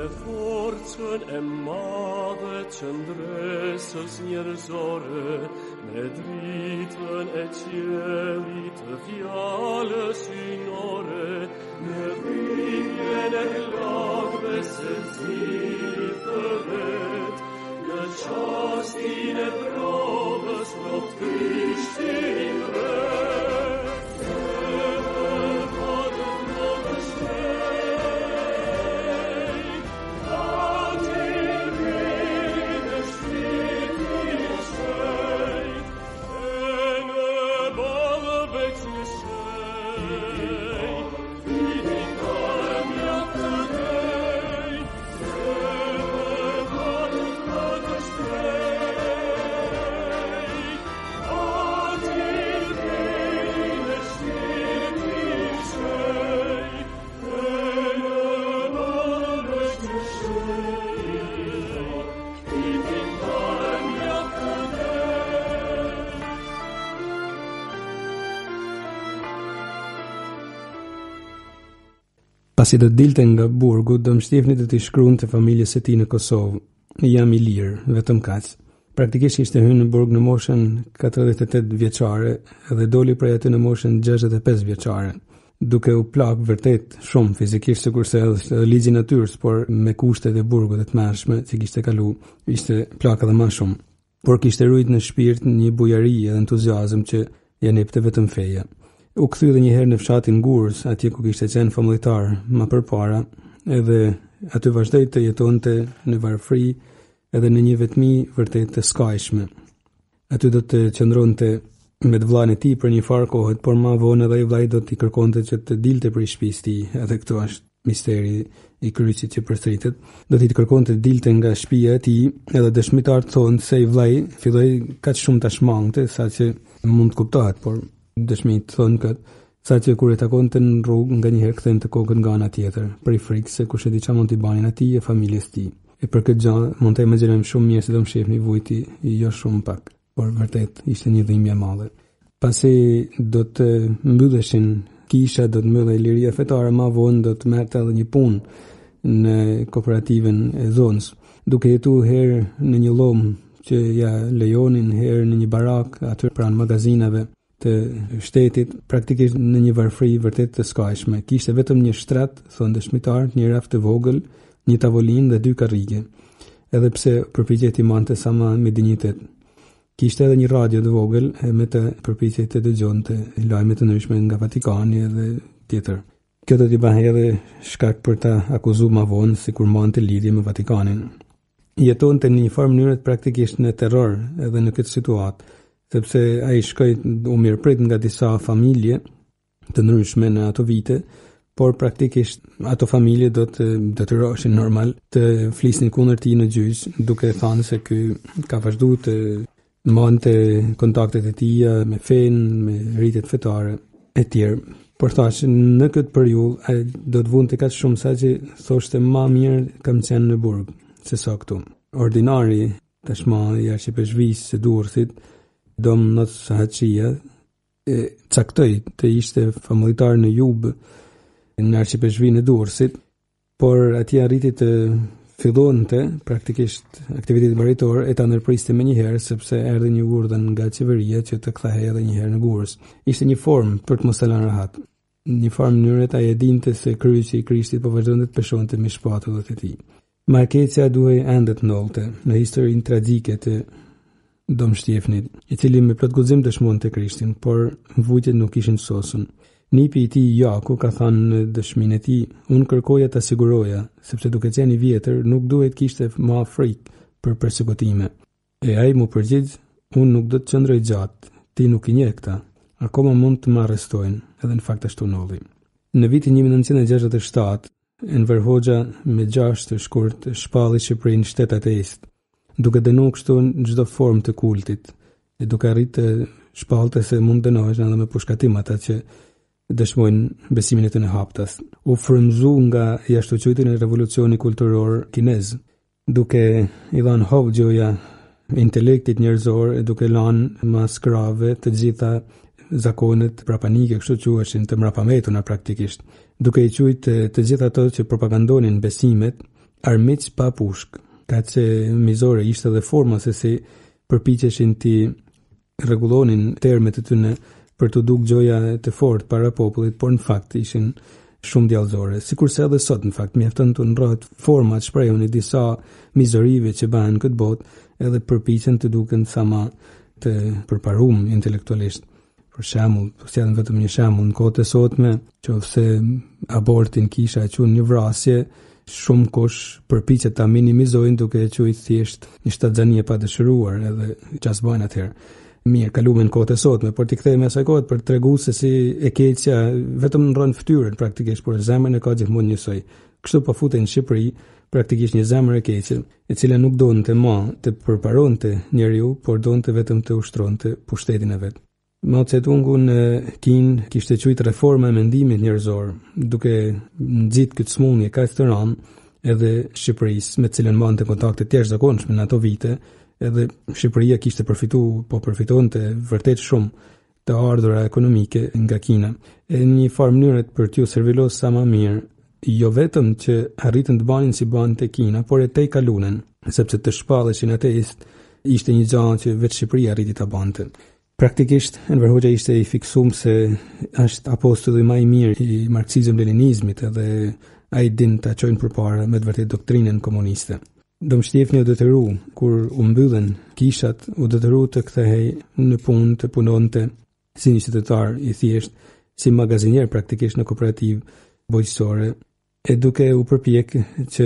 [SPEAKER 2] e forcën e madhe që ndresës njerëzore, me dritën e qiellit të fjalës hynore, me rritjen e lagëve se zilit të vet, në qastin e provës plot Krishtin vet.
[SPEAKER 1] Pasi do të dilte nga burgu, Dom Shtefni do t'i shkruante familjes së tij në Kosovë. Jam i lirë, vetëm kaq. Praktikisht ishte hyrë në burg në moshën katërdhjetë e tetë vjeçare dhe doli prej aty në moshën gjashtëdhjetë e pesë vjeçare, duke u plak vërtet shumë fizikisht, sikurse edhe ligji i natyrës, por me kushtet e burgut të tmerrshme që kishte kalu, ishte plak edhe më shumë. Por kishte rujt në shpirt një bujari dhe entuziazëm që ja nepte vetëm feja. U kthy edhe një herë në fshatin Gurës, atje ku kishte qenë famullitar më përpara, edhe aty vazhdoi të jetonte në varfëri edhe në një vetmi vërtet të skajshme. Aty do të qëndronte me të vllain e tij për një farë kohë, por më vonë edhe ai vllai do t'i kërkonte që të dilte prej shtëpisë tij, edhe këtu është misteri i kryqit që përsëritet. Do t'i kërkonte të dilte nga shtëpia e tij, edhe dëshmitarët thonë se i vllai filloi kaq shumë ta shmangte saqë mund të kuptohet, por dëshmit thonë këtë, sa që kur e takonte në rrugë nga njëherë kthente kokën nga ana tjetër, për i frikë se kush e di çfarë mund t'i banin atij e familjes tij. E për këtë gjë mund të imagjinojmë shumë mirë se Dom Shtefni vujti jo shumë pak, por vërtet ishte një dhimbje e madhe. Pasi do të mbylleshin kisha, do të mbyllej liria fetare, më vonë do të merrte edhe një punë në kooperativën e zonës, duke jetuar herë në një llom që ja lejonin, herë në një barak aty pranë magazinave të shtetit, praktikisht në një varfëri vërtet të skajshme. Kishte vetëm një shtrat, thonë dëshmitarët, një raf të vogël, një tavolinë dhe dy karrige. Edhe pse përpiqej të mante sa më me dinjitet. Kishte edhe një radio të vogël e me të përpiqej të dëgjonte lajme të ndryshme nga Vatikani dhe tjetër. Kjo do t'i bëhej edhe shkak për ta akuzuar më vonë sikur mante lidhje me Vatikanin. Jetonte në një farë mënyrë praktikisht në terror edhe në këtë situatë, sepse ai shkoi u mirëprit nga disa familje të ndryshme në ato vite, por praktikisht ato familje do të detyroheshin normal të flisnin kundër tij në gjyq, duke thënë se ky ka vazhduar të mbante kontaktet e tij me fen, me rritjet fetare e tjerë. Por thash, në këtë periudhë ai do të vunte kaq shumë sa që thoshte më mirë kam qenë në burg se sa këtu. Ordinari tashmë i arshipeshvisë së Durrësit, Dom Not Sahaçia, e caktoi të ishte famullitar në Jubë, në arshipeshvinë e Durrësit, por atje arriti të fillonte praktikisht aktivitetin maritor e ta ndërpriste më njëherë, sepse erdhi një urdhën nga qeveria që të kthehej edhe një herë në Durrës. Ishte një formë për të mos e lënë rahat. Një farë mënyrë ai e dinte se kryqi i Krishtit po vazhdonte të peshonte me shpatullat e tij. Ma e keqja duhej ende të ndollte në historinë tragjike të Dom Shtefnit, i cili me plot guxim dëshmonte Krishtin, por vujtjet nuk kishin sosën. Nipi i tij Jaku ka thënë në dëshminë e tij, unë kërkoja ta siguroja, sepse duke qenë i vjetër nuk duhet kishte më frikë për persekutime. E ai mu përgjigj, unë nuk do të qëndroj gjatë, ti nuk i njeh këta, akoma mund të më arrestojnë, edhe në fakt ashtu ndodhi. Në vitin një mijë nëntëqind e gjashtëdhjetë e shtatë, Enver Hoxha me gjashtë të shkurt shpalli Shqipërinë në shtetet e Est, duke dënuar kështu në çdo formë të kultit, e duke arritë të shpallte se mund dënohesh edhe me pushkatim ata që dëshmojnë besimin e të në haptas. U frymzu nga jashtëquajtja e revolucionit kulturor kinez, duke i dhënë Hoxhoja intelektit njerëzor e duke lanë mas krave të gjitha zakonet prapanike, kështu quheshin, të mrapametuna praktikisht, duke i quajtë të gjitha ato që propagandonin besimet armiq pa pushk, ka që mizore ishte edhe forma se si përpiqeshin ti rregullonin termet e tyre për të duk gjoja të fort para popullit, por në fakt ishin shumë djallëzore. Sikurse edhe sot në fakt mjafton të ndrohet forma të shprehun i disa mizorive që bëhen këtë botë, edhe përpiqen të duken sa më të përparuar intelektualisht. Për shembull, po sjellem vetëm një shembull, në kohët e sotme, nëse abortin kisha e quajnë një vrasje, shumë kush përpiqet ta minimizojnë duke e quajtur thjesht një shtatzanie pa dëshiruar, edhe çfarë bën atëherë. Mirë, kaluam në kohët e sotme, por ti kthehemi asaj kohe për tregu se si e keqja vetëm ndron fytyrën praktikisht, por zemrën e ka gjithmonë njësoj. Kështu po futej në Shqipëri praktikisht një zemër e keqe, e cila nuk donte më të përparonte njeriu, por donte vetëm të ushtronte pushtetin e vet. Mao Tse-tung në Kinë kishte quajtur reforma e mendimit njerëzor, duke nxit këtë smundje kaq të rëndë edhe Shqipërisë, me të cilën mbante kontakte të jashtëzakonshme në ato vite. Edhe Shqipëria kishte përfitu, po përfitonte vërtet shumë të ardhura ekonomike nga Kina. E një farë mënyrë për t'ju servilos sa më mirë, jo vetëm që arritën të banin si banë të Kina, por e te i kalunen, sepse të shpalleshin ateist ishte një gjë që vetë Shqipëria arriti ta bante. Praktikisht, Enver Hoxha ishte i fiksum se është apostulli më i mirë i marksizëm-leninizmit edhe ai din ta çojnë përpara me të vërtet doktrinën komuniste. Domshtjefni u detyru, kur u mbyllen kishat, u detyru të kthehej në punë, të punonte si një qytetar i thjesht, si magazinier praktikisht në kooperativë bojqësore, e duke u përpjek që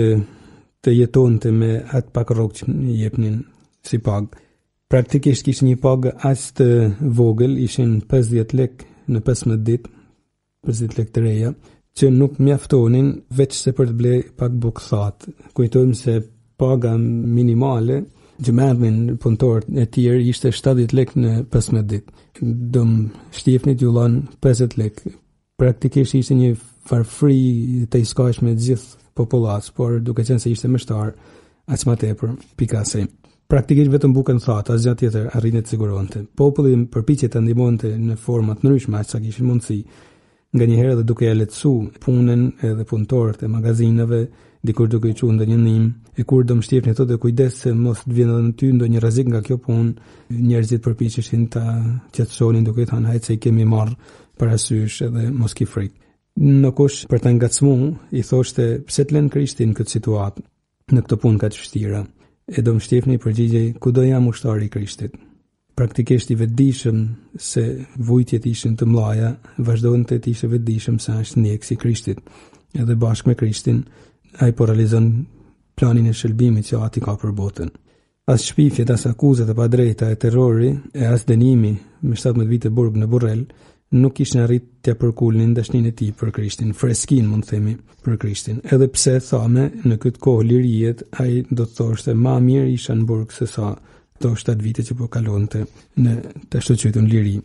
[SPEAKER 1] të jetonte me atë pak rrogë që i jepnin si pagë. Praktikisht kishte një pagë aq të vogël, ishin pesëdhjetë lekë në pesëmbëdhjetë ditë, pesëdhjetë lekë të reja, që nuk mjaftonin veç se për të ble pak bukë thatë. Kujtojmë se paga minimale që merrnin punëtorët e tjerë ishte shtatëdhjetë lekë në pesëmbëdhjetë ditë. Dom shtjefnit ju lën pesëdhjetë lekë. Praktikisht ishte një farfri të iskajshme të gjithë popullatës, por duke qenë se ishte mështar, aq më tepër, pikasej. Praktikisht vetëm bukën thatë, asgjë tjetër arritën të siguronte. Populli përpiqej të ndihmonte në forma të ndryshme aq sa kishin mundësi. Nganjëherë edhe duke ja lehtësuar punën edhe punëtorët e magazinave, dikur duke i qunë ndonjë ndihmë, e kur domshtjefni thotë kujdes se mos të vjen edhe në ty ndonjë rrezik nga kjo punë, njerëzit përpiqeshin ta qetësonin duke thënë hajt se i kemi marr parasysh edhe mos ki frikë. Në kush për ta ngacmuar i thoshte pse të lën Krishtin në këtë situatë, në këtë punë kaq vështira. E domshtjefni përgjigjej kudo jam ushtari i Krishtit. Praktikisht i vetëdijshëm se vujtjet ishin të mëdha, vazhdonte të ishte vetëdijshëm se është mjekësi i Krishtit. Edhe bashkë me Krishtin ai po realizon planin e shëlbimit që ati ka për botën. As shpifjet, as akuzat e padrejta e terrori e as dënimi me shtatëmbëdhjetë vite burg në Burrell nuk kishin arrit t'ia përkulnin dashninë e tij për Krishtin, freskinë mund të themi për Krishtin. Edhe pse thame në këtë kohë lirijet, ai do të thoshte më mirë isha në burg se sa to shtatë vite që po kalonte në të ashtu quajtur liri.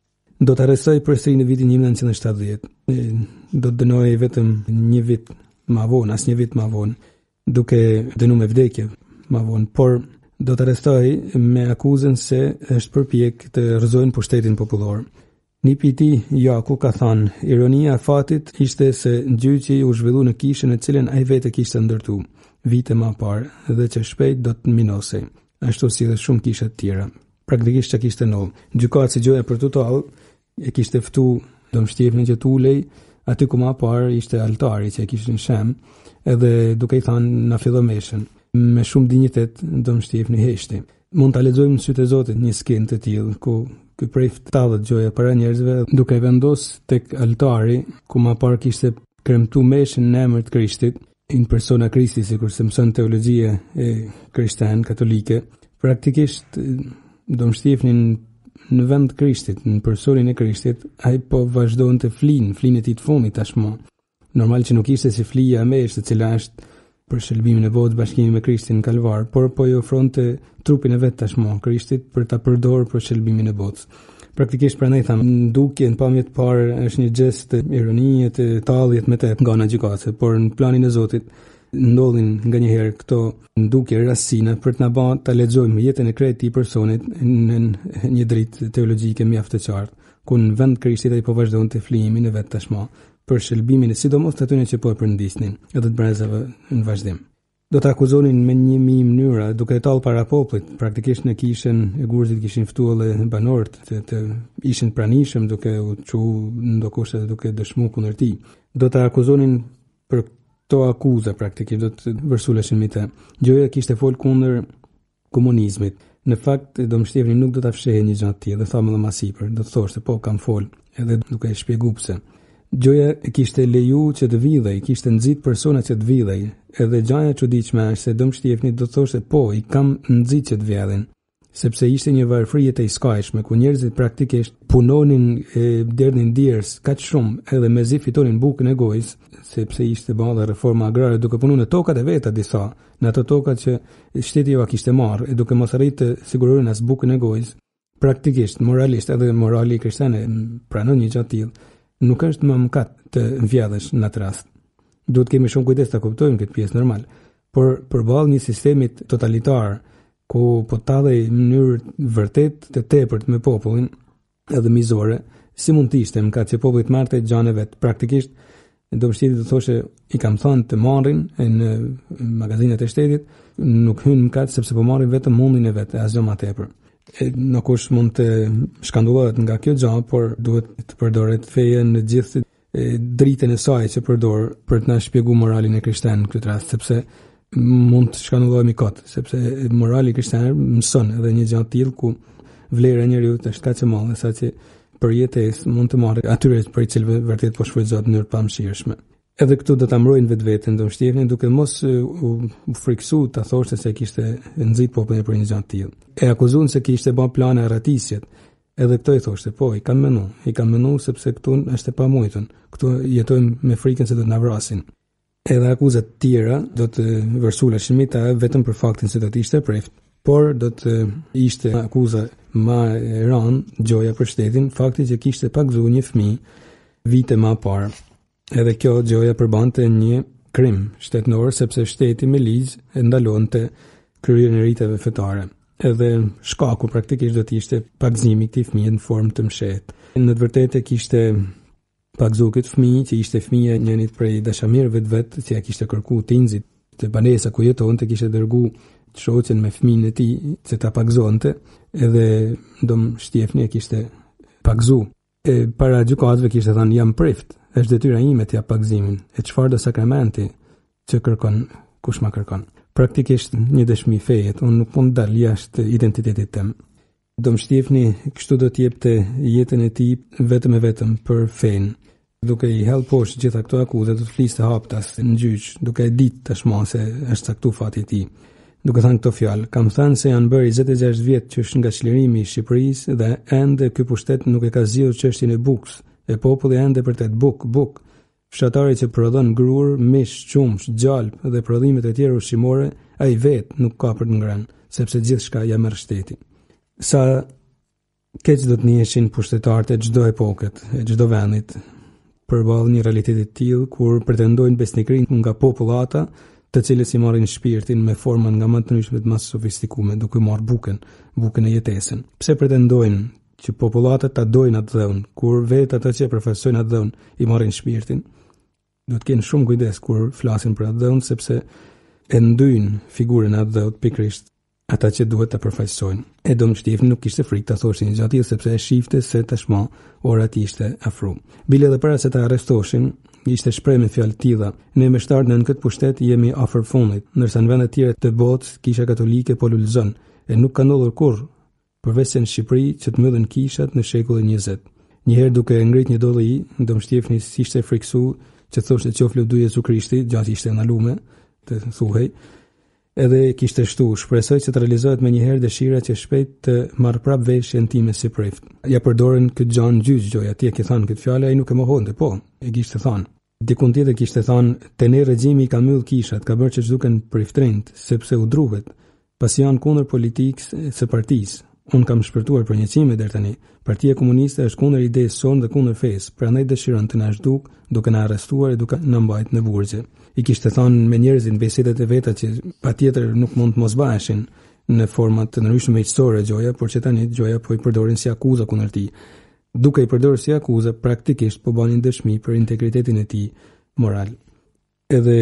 [SPEAKER 1] Do të arrestoj përsëri në vitin një mijë nëntëqind e shtatëdhjetë. Do të dënoj vetëm një vit më vonë, as një vit më vonë, duke dënuar me vdekje më vonë, por do të arrestoj me akuzën se është përpjek të rrëzojnë pushtetin popullor. Nipi i tij, Jaku, ka thënë, ironia e fatit ishte se gjyqi u zhvillu në kishën e cilën ai vetë kishte ndërtu vite më parë dhe që shpejt do të minosej, ashtu si edhe shumë kisha të tjera. Praktikisht që kishte ndodhur. Gjykatësi si gjoja për total e kishte ftu domshtjefnin që tulej aty ku më parë ishte altari që e kishin shem, edhe duke i thënë na fillo meshën. Me shumë dinjitet domshtjefni heshti. Mund ta lexojmë në sytë e Zotit një skenë të tillë ku ky prej ftallet gjoja para njerëzve duke vendos tek altari ku më parë kishte kremtu meshën në emër të Krishtit, in persona Christi, sikur se mëson teologjia e krishterë katolike. Praktikisht domshtjefnin në vend të Krishtit, në personin e Krishtit, ai po vazhdonte flin, flinë e tij të fundit tashmë. Normal që nuk ishte si flija e meshës, e cila është për shëlbimin e botës bashkimi me Krishtin në Kalvar, por po i ofronte trupin e vet tashmë Krishtit për ta përdorur për shëlbimin e botës. Praktikisht prandaj tham, ndukje në pamje të parë është një gest ironie të talljet me të nga ana gjykatëse, por në planin e Zotit ndodhin nganjëherë këto ndukje rastësina për të na bërë ta lexojmë jetën e krejt të personit në një dritë teologjike mjaft të qartë, ku në vend Krishtit ai po vazhdonte flijimin e vet tashmë për shëlbimin e sidomos të atyre që po e përndisnin edhe të brezave në vazhdim. do të akuzonin me një mijë mënyra, duke e tallë para popullit. Praktikisht në kishën e Gurzit kishin ftuar edhe banorët të, të ishin pranishëm duke u çu ndokushte duke dëshmuar kundër tij. Do të akuzonin për këto akuza praktikisht, do të vërsuleshin me të. Gjoja kishte fol kundër komunizmit. Në fakt, domoshtevni nuk do ta fshehej një gjë të tillë, do thamë më më sipër, do të thoshte po kam fol, edhe duke e shpjeguar pse. Gjoja e kishte leju që të vidhej, kishte nxit persona që të vidhej, edhe gjaja e çuditshme është se domoshtevni do të thoshte po, i kam nxit që të vjedhin, sepse ishte një varfëri e skajshme ku njerëzit praktikisht punonin e derdhin djers kaq shumë edhe mezi fitonin bukën e gojës, sepse ishte balla reforma agrare duke punuar në tokat e veta disa, në ato tokat që shteti ja kishte marrë, e duke mos arritë të siguronin as bukën e gojës. Praktikisht moralisht edhe morali krishterë pranon një gjë të tillë. Nuk është më mëkat të vjedhësh në atë rast. Duhet kemi shumë kujdes ta kuptojmë këtë pjesë normal. Por përballë një sistemit totalitar ku po tallej në mënyrë vërtet të tepërt me popullin edhe mizore, si mund të ishte mëkat që populli të marrte gjanë vet. Praktikisht domoshtevni do thoshte i kam thënë të marrin në magazinat e shtetit, nuk hyn mëkat sepse po marrin vetëm mundin e vet, asgjë më tepër. Në kush mund të shkandullohet nga kjo gjë, por duhet të përdoret feja në gjithë dritën e saj që përdor për të na shpjeguar moralin e krishterë në këtë rast, sepse mund të shkandullohemi kot, sepse morali krishterë mëson edhe një gjë të tillë ku vlera e njeriu është kaq e madhe sa që për jetesë mund të marrë atyre për i cilëve vërtet po shfrytëzohet në mënyrë pamëshirshme. Edhe këtu do ta mbrojnë vetveten domoshtevni duke mos u, u friksu ta thoshte se kishte nxit popullin për një gjë të tillë. E akuzuan se kishte bën plane rratisjet. Edhe këto i thoshte, po, i kanë menu, i kanë menu sepse këtu është e pamujtën. Këtu jetojmë me frikën se do të na vrasin. Edhe akuzat të tjera do të vërsuleshin me ta vetëm për faktin se do të ishte preft, por do të ishte akuza më e rëndë gjoja për shtetin, fakti që kishte pagzuar një fëmijë vite më parë. Edhe kjo gjoja përbante një krim shtetënor, sepse shteti me ligj e ndalonte kryerjen e riteve fetare. Edhe shkaku praktikisht do të ishte pagëzimi i këtij fëmijë në formë të mshehtë. Në të vërtetë kishte pagzuar këtë fëmijë, që ishte fëmia e njërit prej dashamirëve të vet, që ja kishte kërkuar tinxit të banesa ku jetonte, kishte dërguar shoqen me fëmijën e tij që ta pagëzonte, edhe domoshtevni e kishte pagzuar. E para gjykatëve kishte thënë jam prift, është detyra ime t'jap pagëzimin, e çfarë do sakramenti që kërkon kush ma kërkon. Praktikisht një dëshmi fejet, unë nuk mund dal jashtë identitetit tim. Domoshtevni kështu do t'jepte jetën e tij vetëm e vetëm për fen, duke i hell poshtë gjitha këto akuza, do të fliste haptas në gjyq, duke e ditë tashmë se është caktuar fati i tij. Duke thënë këto fjalë, kam thënë se janë bërë njëzet e gjashtë vjet që është nga çlirimi i Shqipërisë dhe ende ky pushtet nuk e ka zgjidhur çështjen e bukës. E populli ende për të buk, buk. Fshatari që prodhon grur, mish, qumsh, gjalp dhe prodhimet e tjera ushqimore, ai vet nuk ka për të ngrënë, sepse gjithçka ja merr shteti. Sa keq do të niheshin pushtetarët e çdo epokët, e çdo vendit, përballë një realiteti të tillë kur pretendojnë besnikërinë nga popullata, të cilës i marrin shpirtin me formën nga më të ndryshme të më sofistikuar, duke marrë bukën, bukën e jetesën. Pse pretendojnë që popullatët ta dojnë atë dhënë, kur vetë ata që profesojnë atë dhënë i marrin shpirtin? Do të kenë shumë kujdes kur flasin për atë dhënë, sepse e ndyn figurën e atë dhëut pikërisht ata që duhet ta përfaqësojnë. E domoshtevni nuk kishte frikë ta thoshte një gjë tillë, sepse e shifte se tashmë ora e tij ishte afru. Bile edhe para se ta arrestoshin, ishte shprehë me fjalë të tilla: ne me shtartë në këtë pushtet jemi afër fundit, ndërsa në vende të tjera të botës kisha katolike po lulëzon, e nuk ka ndodhur kurrë, përveç se në Shqipëri që të mbyllen kishat në shekullin njëzet. Njëherë duke ngrit një dolli, domoshtevni ishte friksu që thoshte qoftë lutje Jezu Krishti, gjatë ishte ndalume të thuhej. Edhe kishte shtu, shpresoj që të realizohet me njëherë dëshira që shpejt të marrë prap veshjen time si prift. Ja përdoren këtë gjë në gjyq, gjoja, ti e ke thënë këtë fjalë, ai nuk e mohonte, po, e kishte thënë. Dikun tjetër kishte thënë, te ne regjimi ka mbyll kishat, ka bërë që të duken priftrind, sepse u druhet, pasi janë kundër politikës së partisë. Unë kam shpërtuar për njëcime deri tani. Partia Komuniste është kundër idesë sonë dhe kundër fesë, prandaj dëshiron të na zhduk, duke na arrestuar e duke na mbajtur në burgje. I kishte thënë me njerëzit në bisedat e veta që patjetër nuk mund të mos baheshin në forma të ndryshme miqësore gjoja, por që tani gjoja po i përdorin si akuzë kundër tij. Duke i përdorur si akuzë, praktikisht po banin dëshmi për integritetin e tij moral. Edhe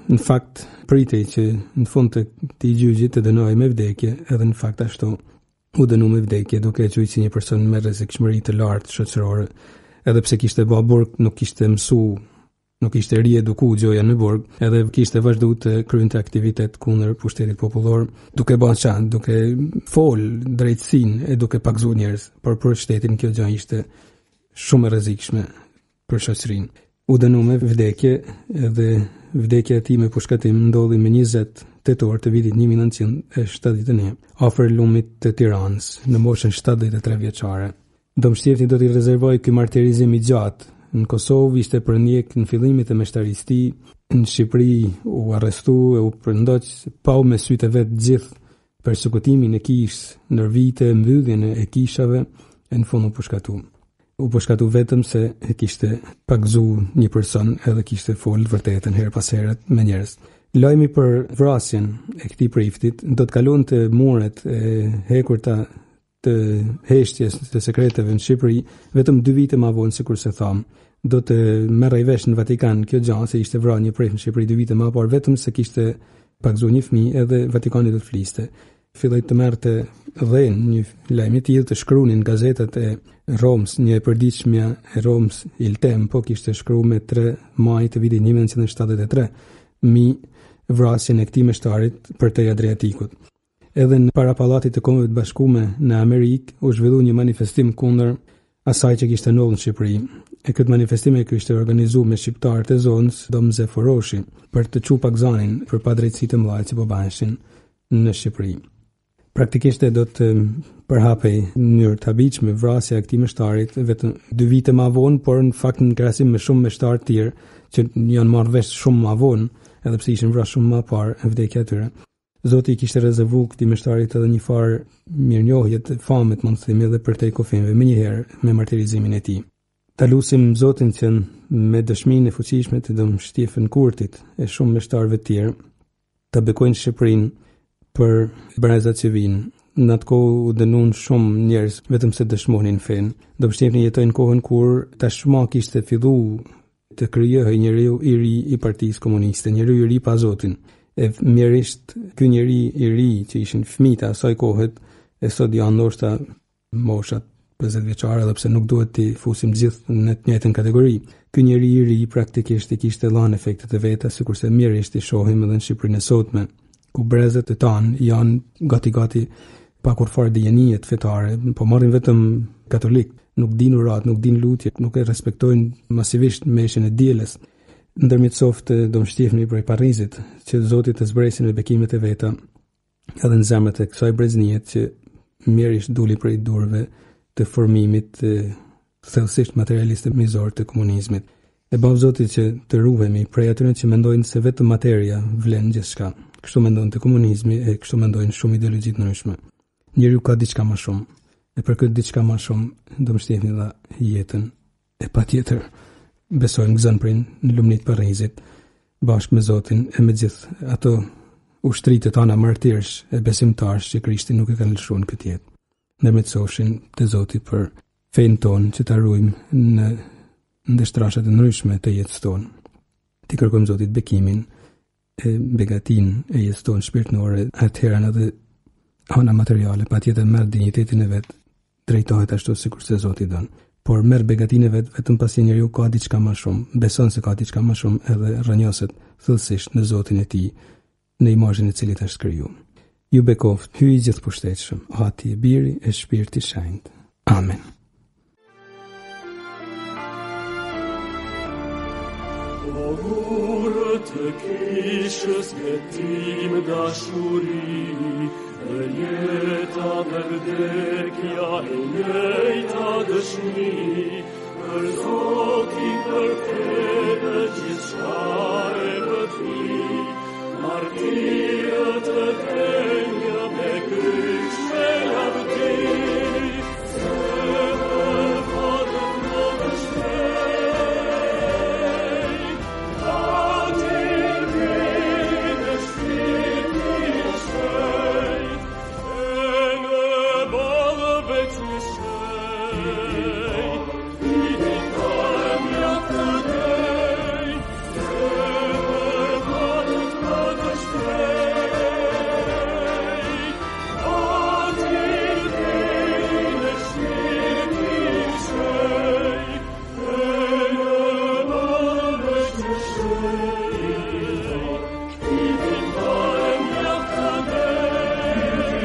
[SPEAKER 1] në fakt pritej që në fund të këtij gjyqi të dënohej me vdekje, edhe në fakt ashtu u dënu me vdekje, duke e qujtë si një person me rrezikshmëri të lartë shoqërore. Edhe pse kishte bërë burg, nuk kishte mësu, nuk ishte rieduku gjoja në burg, edhe kishte vazhdu të kryente aktivitet kundër pushtetit popullor, duke bërë çan, duke fol drejtësinë e duke pagzuar njerëz, por për shtetin kjo gjë ishte shumë e rrezikshme për shoqërinë. U dënu me vdekje, edhe vdekja e tij me pushkatim ndodhi me njëzet tetor të vitit një mijë nëntëqind e shtatëdhjetë e një, afër lumit të Tiranës, në moshën shtatëdhjetë e tre vjeçare. Domshtjefti do t'i rezervoj ky martirizim i gjatë. Në Kosovë ishte përndjek në fillimit e meshtërisë tij, në Shqipëri u arrestu e u përndoq pa u me sytë e vet gjithë persekutimin e kishës ndër vite, mbylljen e kishave, e në fund u pushkatu. U pushkatu vetëm se e kishte pagzu një person edhe kishte folë vërtetën her pas herët me njerëz. Lajmi për vrasjen e këtij priftit do të kalonte muret e hekurta të heshtjes të sekreteve në Shqipëri vetëm dy vite më vonë, sikur se tham. Do të merrej vesh në Vatikan kjo gjë se ishte vrarë një prif në Shqipëri dy vite më parë vetëm se kishte pagzu një fëmijë, edhe Vatikani do të fliste. Filloi të merrte dhën një lajm i tillë të shkruanin në gazetat e Romës, një e përditshmja e Romës Il Tempo kishte shkruar me tre maj të vitit një mijë nëntëqind e shtatëdhjetë e tre mi vrasjen e këtij meshtarit për te Adriatikut. Edhe në para pallatit të Kombeve të Bashkuara në Amerikë u zhvillu një manifestim kundër asaj që kishte ndodhur në Shqipëri. E këtë manifestim e kishte organizuar me shqiptarët e zonës Dom Zeforoshi për të çuar pagzanin për padrejtësitë e mëdha që po bëheshin në Shqipëri. Praktikisht do të përhapej në mënyrë të habitshme vrasja e këtij meshtarit vetëm dy vite më vonë, por në fakt në krahasim me shumë meshtarë të tjerë që janë marrë vesh shumë më vonë, edhe pse ishin vrarë shumë më parë e vdekja e tyre. Zoti i kishte rezervuar këtij meshtarit edhe një farë mirënjohje të famit, mund të themi, edhe për te kofinëve më njëherë me martirizimin e tij. Ta lutim Zotin që me dëshminë e fuqishme të Domshtjefën Kurtit e shumë meshtarëve të tjerë ta bekojnë Shqipërinë për brezat që vinë. Në atë kohë u dënuan shumë njerëz vetëm se dëshmonin fen. Domshtjefni jetoi në kohën kur tashmë kishte filluar të krijohej njeriu i ri i Partisë Komuniste, njeriu i ri pa Zotin. E mjerisht ky njeri i ri që ishin fëmijët e asaj kohet, e sot janë ndoshta moshat pesëdhjetë vjeçare, edhe pse nuk duhet t'i fusim gjithë në të njëjtën kategori. Ky njeri i ri praktikisht i kishte dhënë efektet e veta, sikurse mjerisht i shohim edhe në Shqipërinë e sotme, ku brezët e tanë janë gati-gati pa kur fare dijenie fetare, po marrin vetëm katolik, nuk dinë urat, nuk dinë lutje, nuk e respektojnë masivisht meshën e dielës. Ndërmjetësoft Domshtjefni prej Parizit, që Zoti të zbresin me bekimet e veta, edhe në zemrat e kësaj breznie që mjerisht duli prej durve të formimit e, thellësisht materialist e mizor të komunizmit. E bëv Zoti që të ruhemi prej atyre që mendojnë se vetëm materia vlen gjithçka. Kështu mendojnë të komunizmi e kështu mendojnë shumë ideologji të ndryshme. Njeriu ka diçka më shumë, e për këtë diçka më shumë Domshtjefni dha jetën, e patjetër besojmë gëzën prin në lumnit Parizit, bashkë me Zotin e me gjithë ato ushtritë tona martirësh e besimtarësh që Krishti nuk e ka lëshuar në këtë jetë. Ndërmjetësoshin te Zoti për fenë tonë që ta ruajmë në ndeshtrashat e ndryshme të jetës tonë. Ti kërkojmë Zotit bekimin e begatin e jetës tonë shpirtërore, atëherën edhe ana materiale, patjetër merr dinjitetin e vet, drejtohet ashtu sikur se Zoti don. Por merr begatinë e vet vetëm pasi njeriu ka diçka më shumë, beson se ka diçka më shumë edhe rrënjoset thellësisht në Zotin e tij, në imazhin e cilit është krijuar. Ju bekoft, hyj i gjithë pushtetshëm, Ati e Biri e Shpirtit Shenjtë. Amen.
[SPEAKER 2] O gurë të kishës me tim dashuri, dhe jeta dhe vdekja e njëjta dëshmi, për Zotin për fede gjithçka e vëti, martirët e denja me kryq me lavdi, se për fatët më të shpej, ati vine shpirti e shpej, e në balë veç një shpej, vini ka e mjatë të dej, se për fatët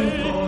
[SPEAKER 2] Amen.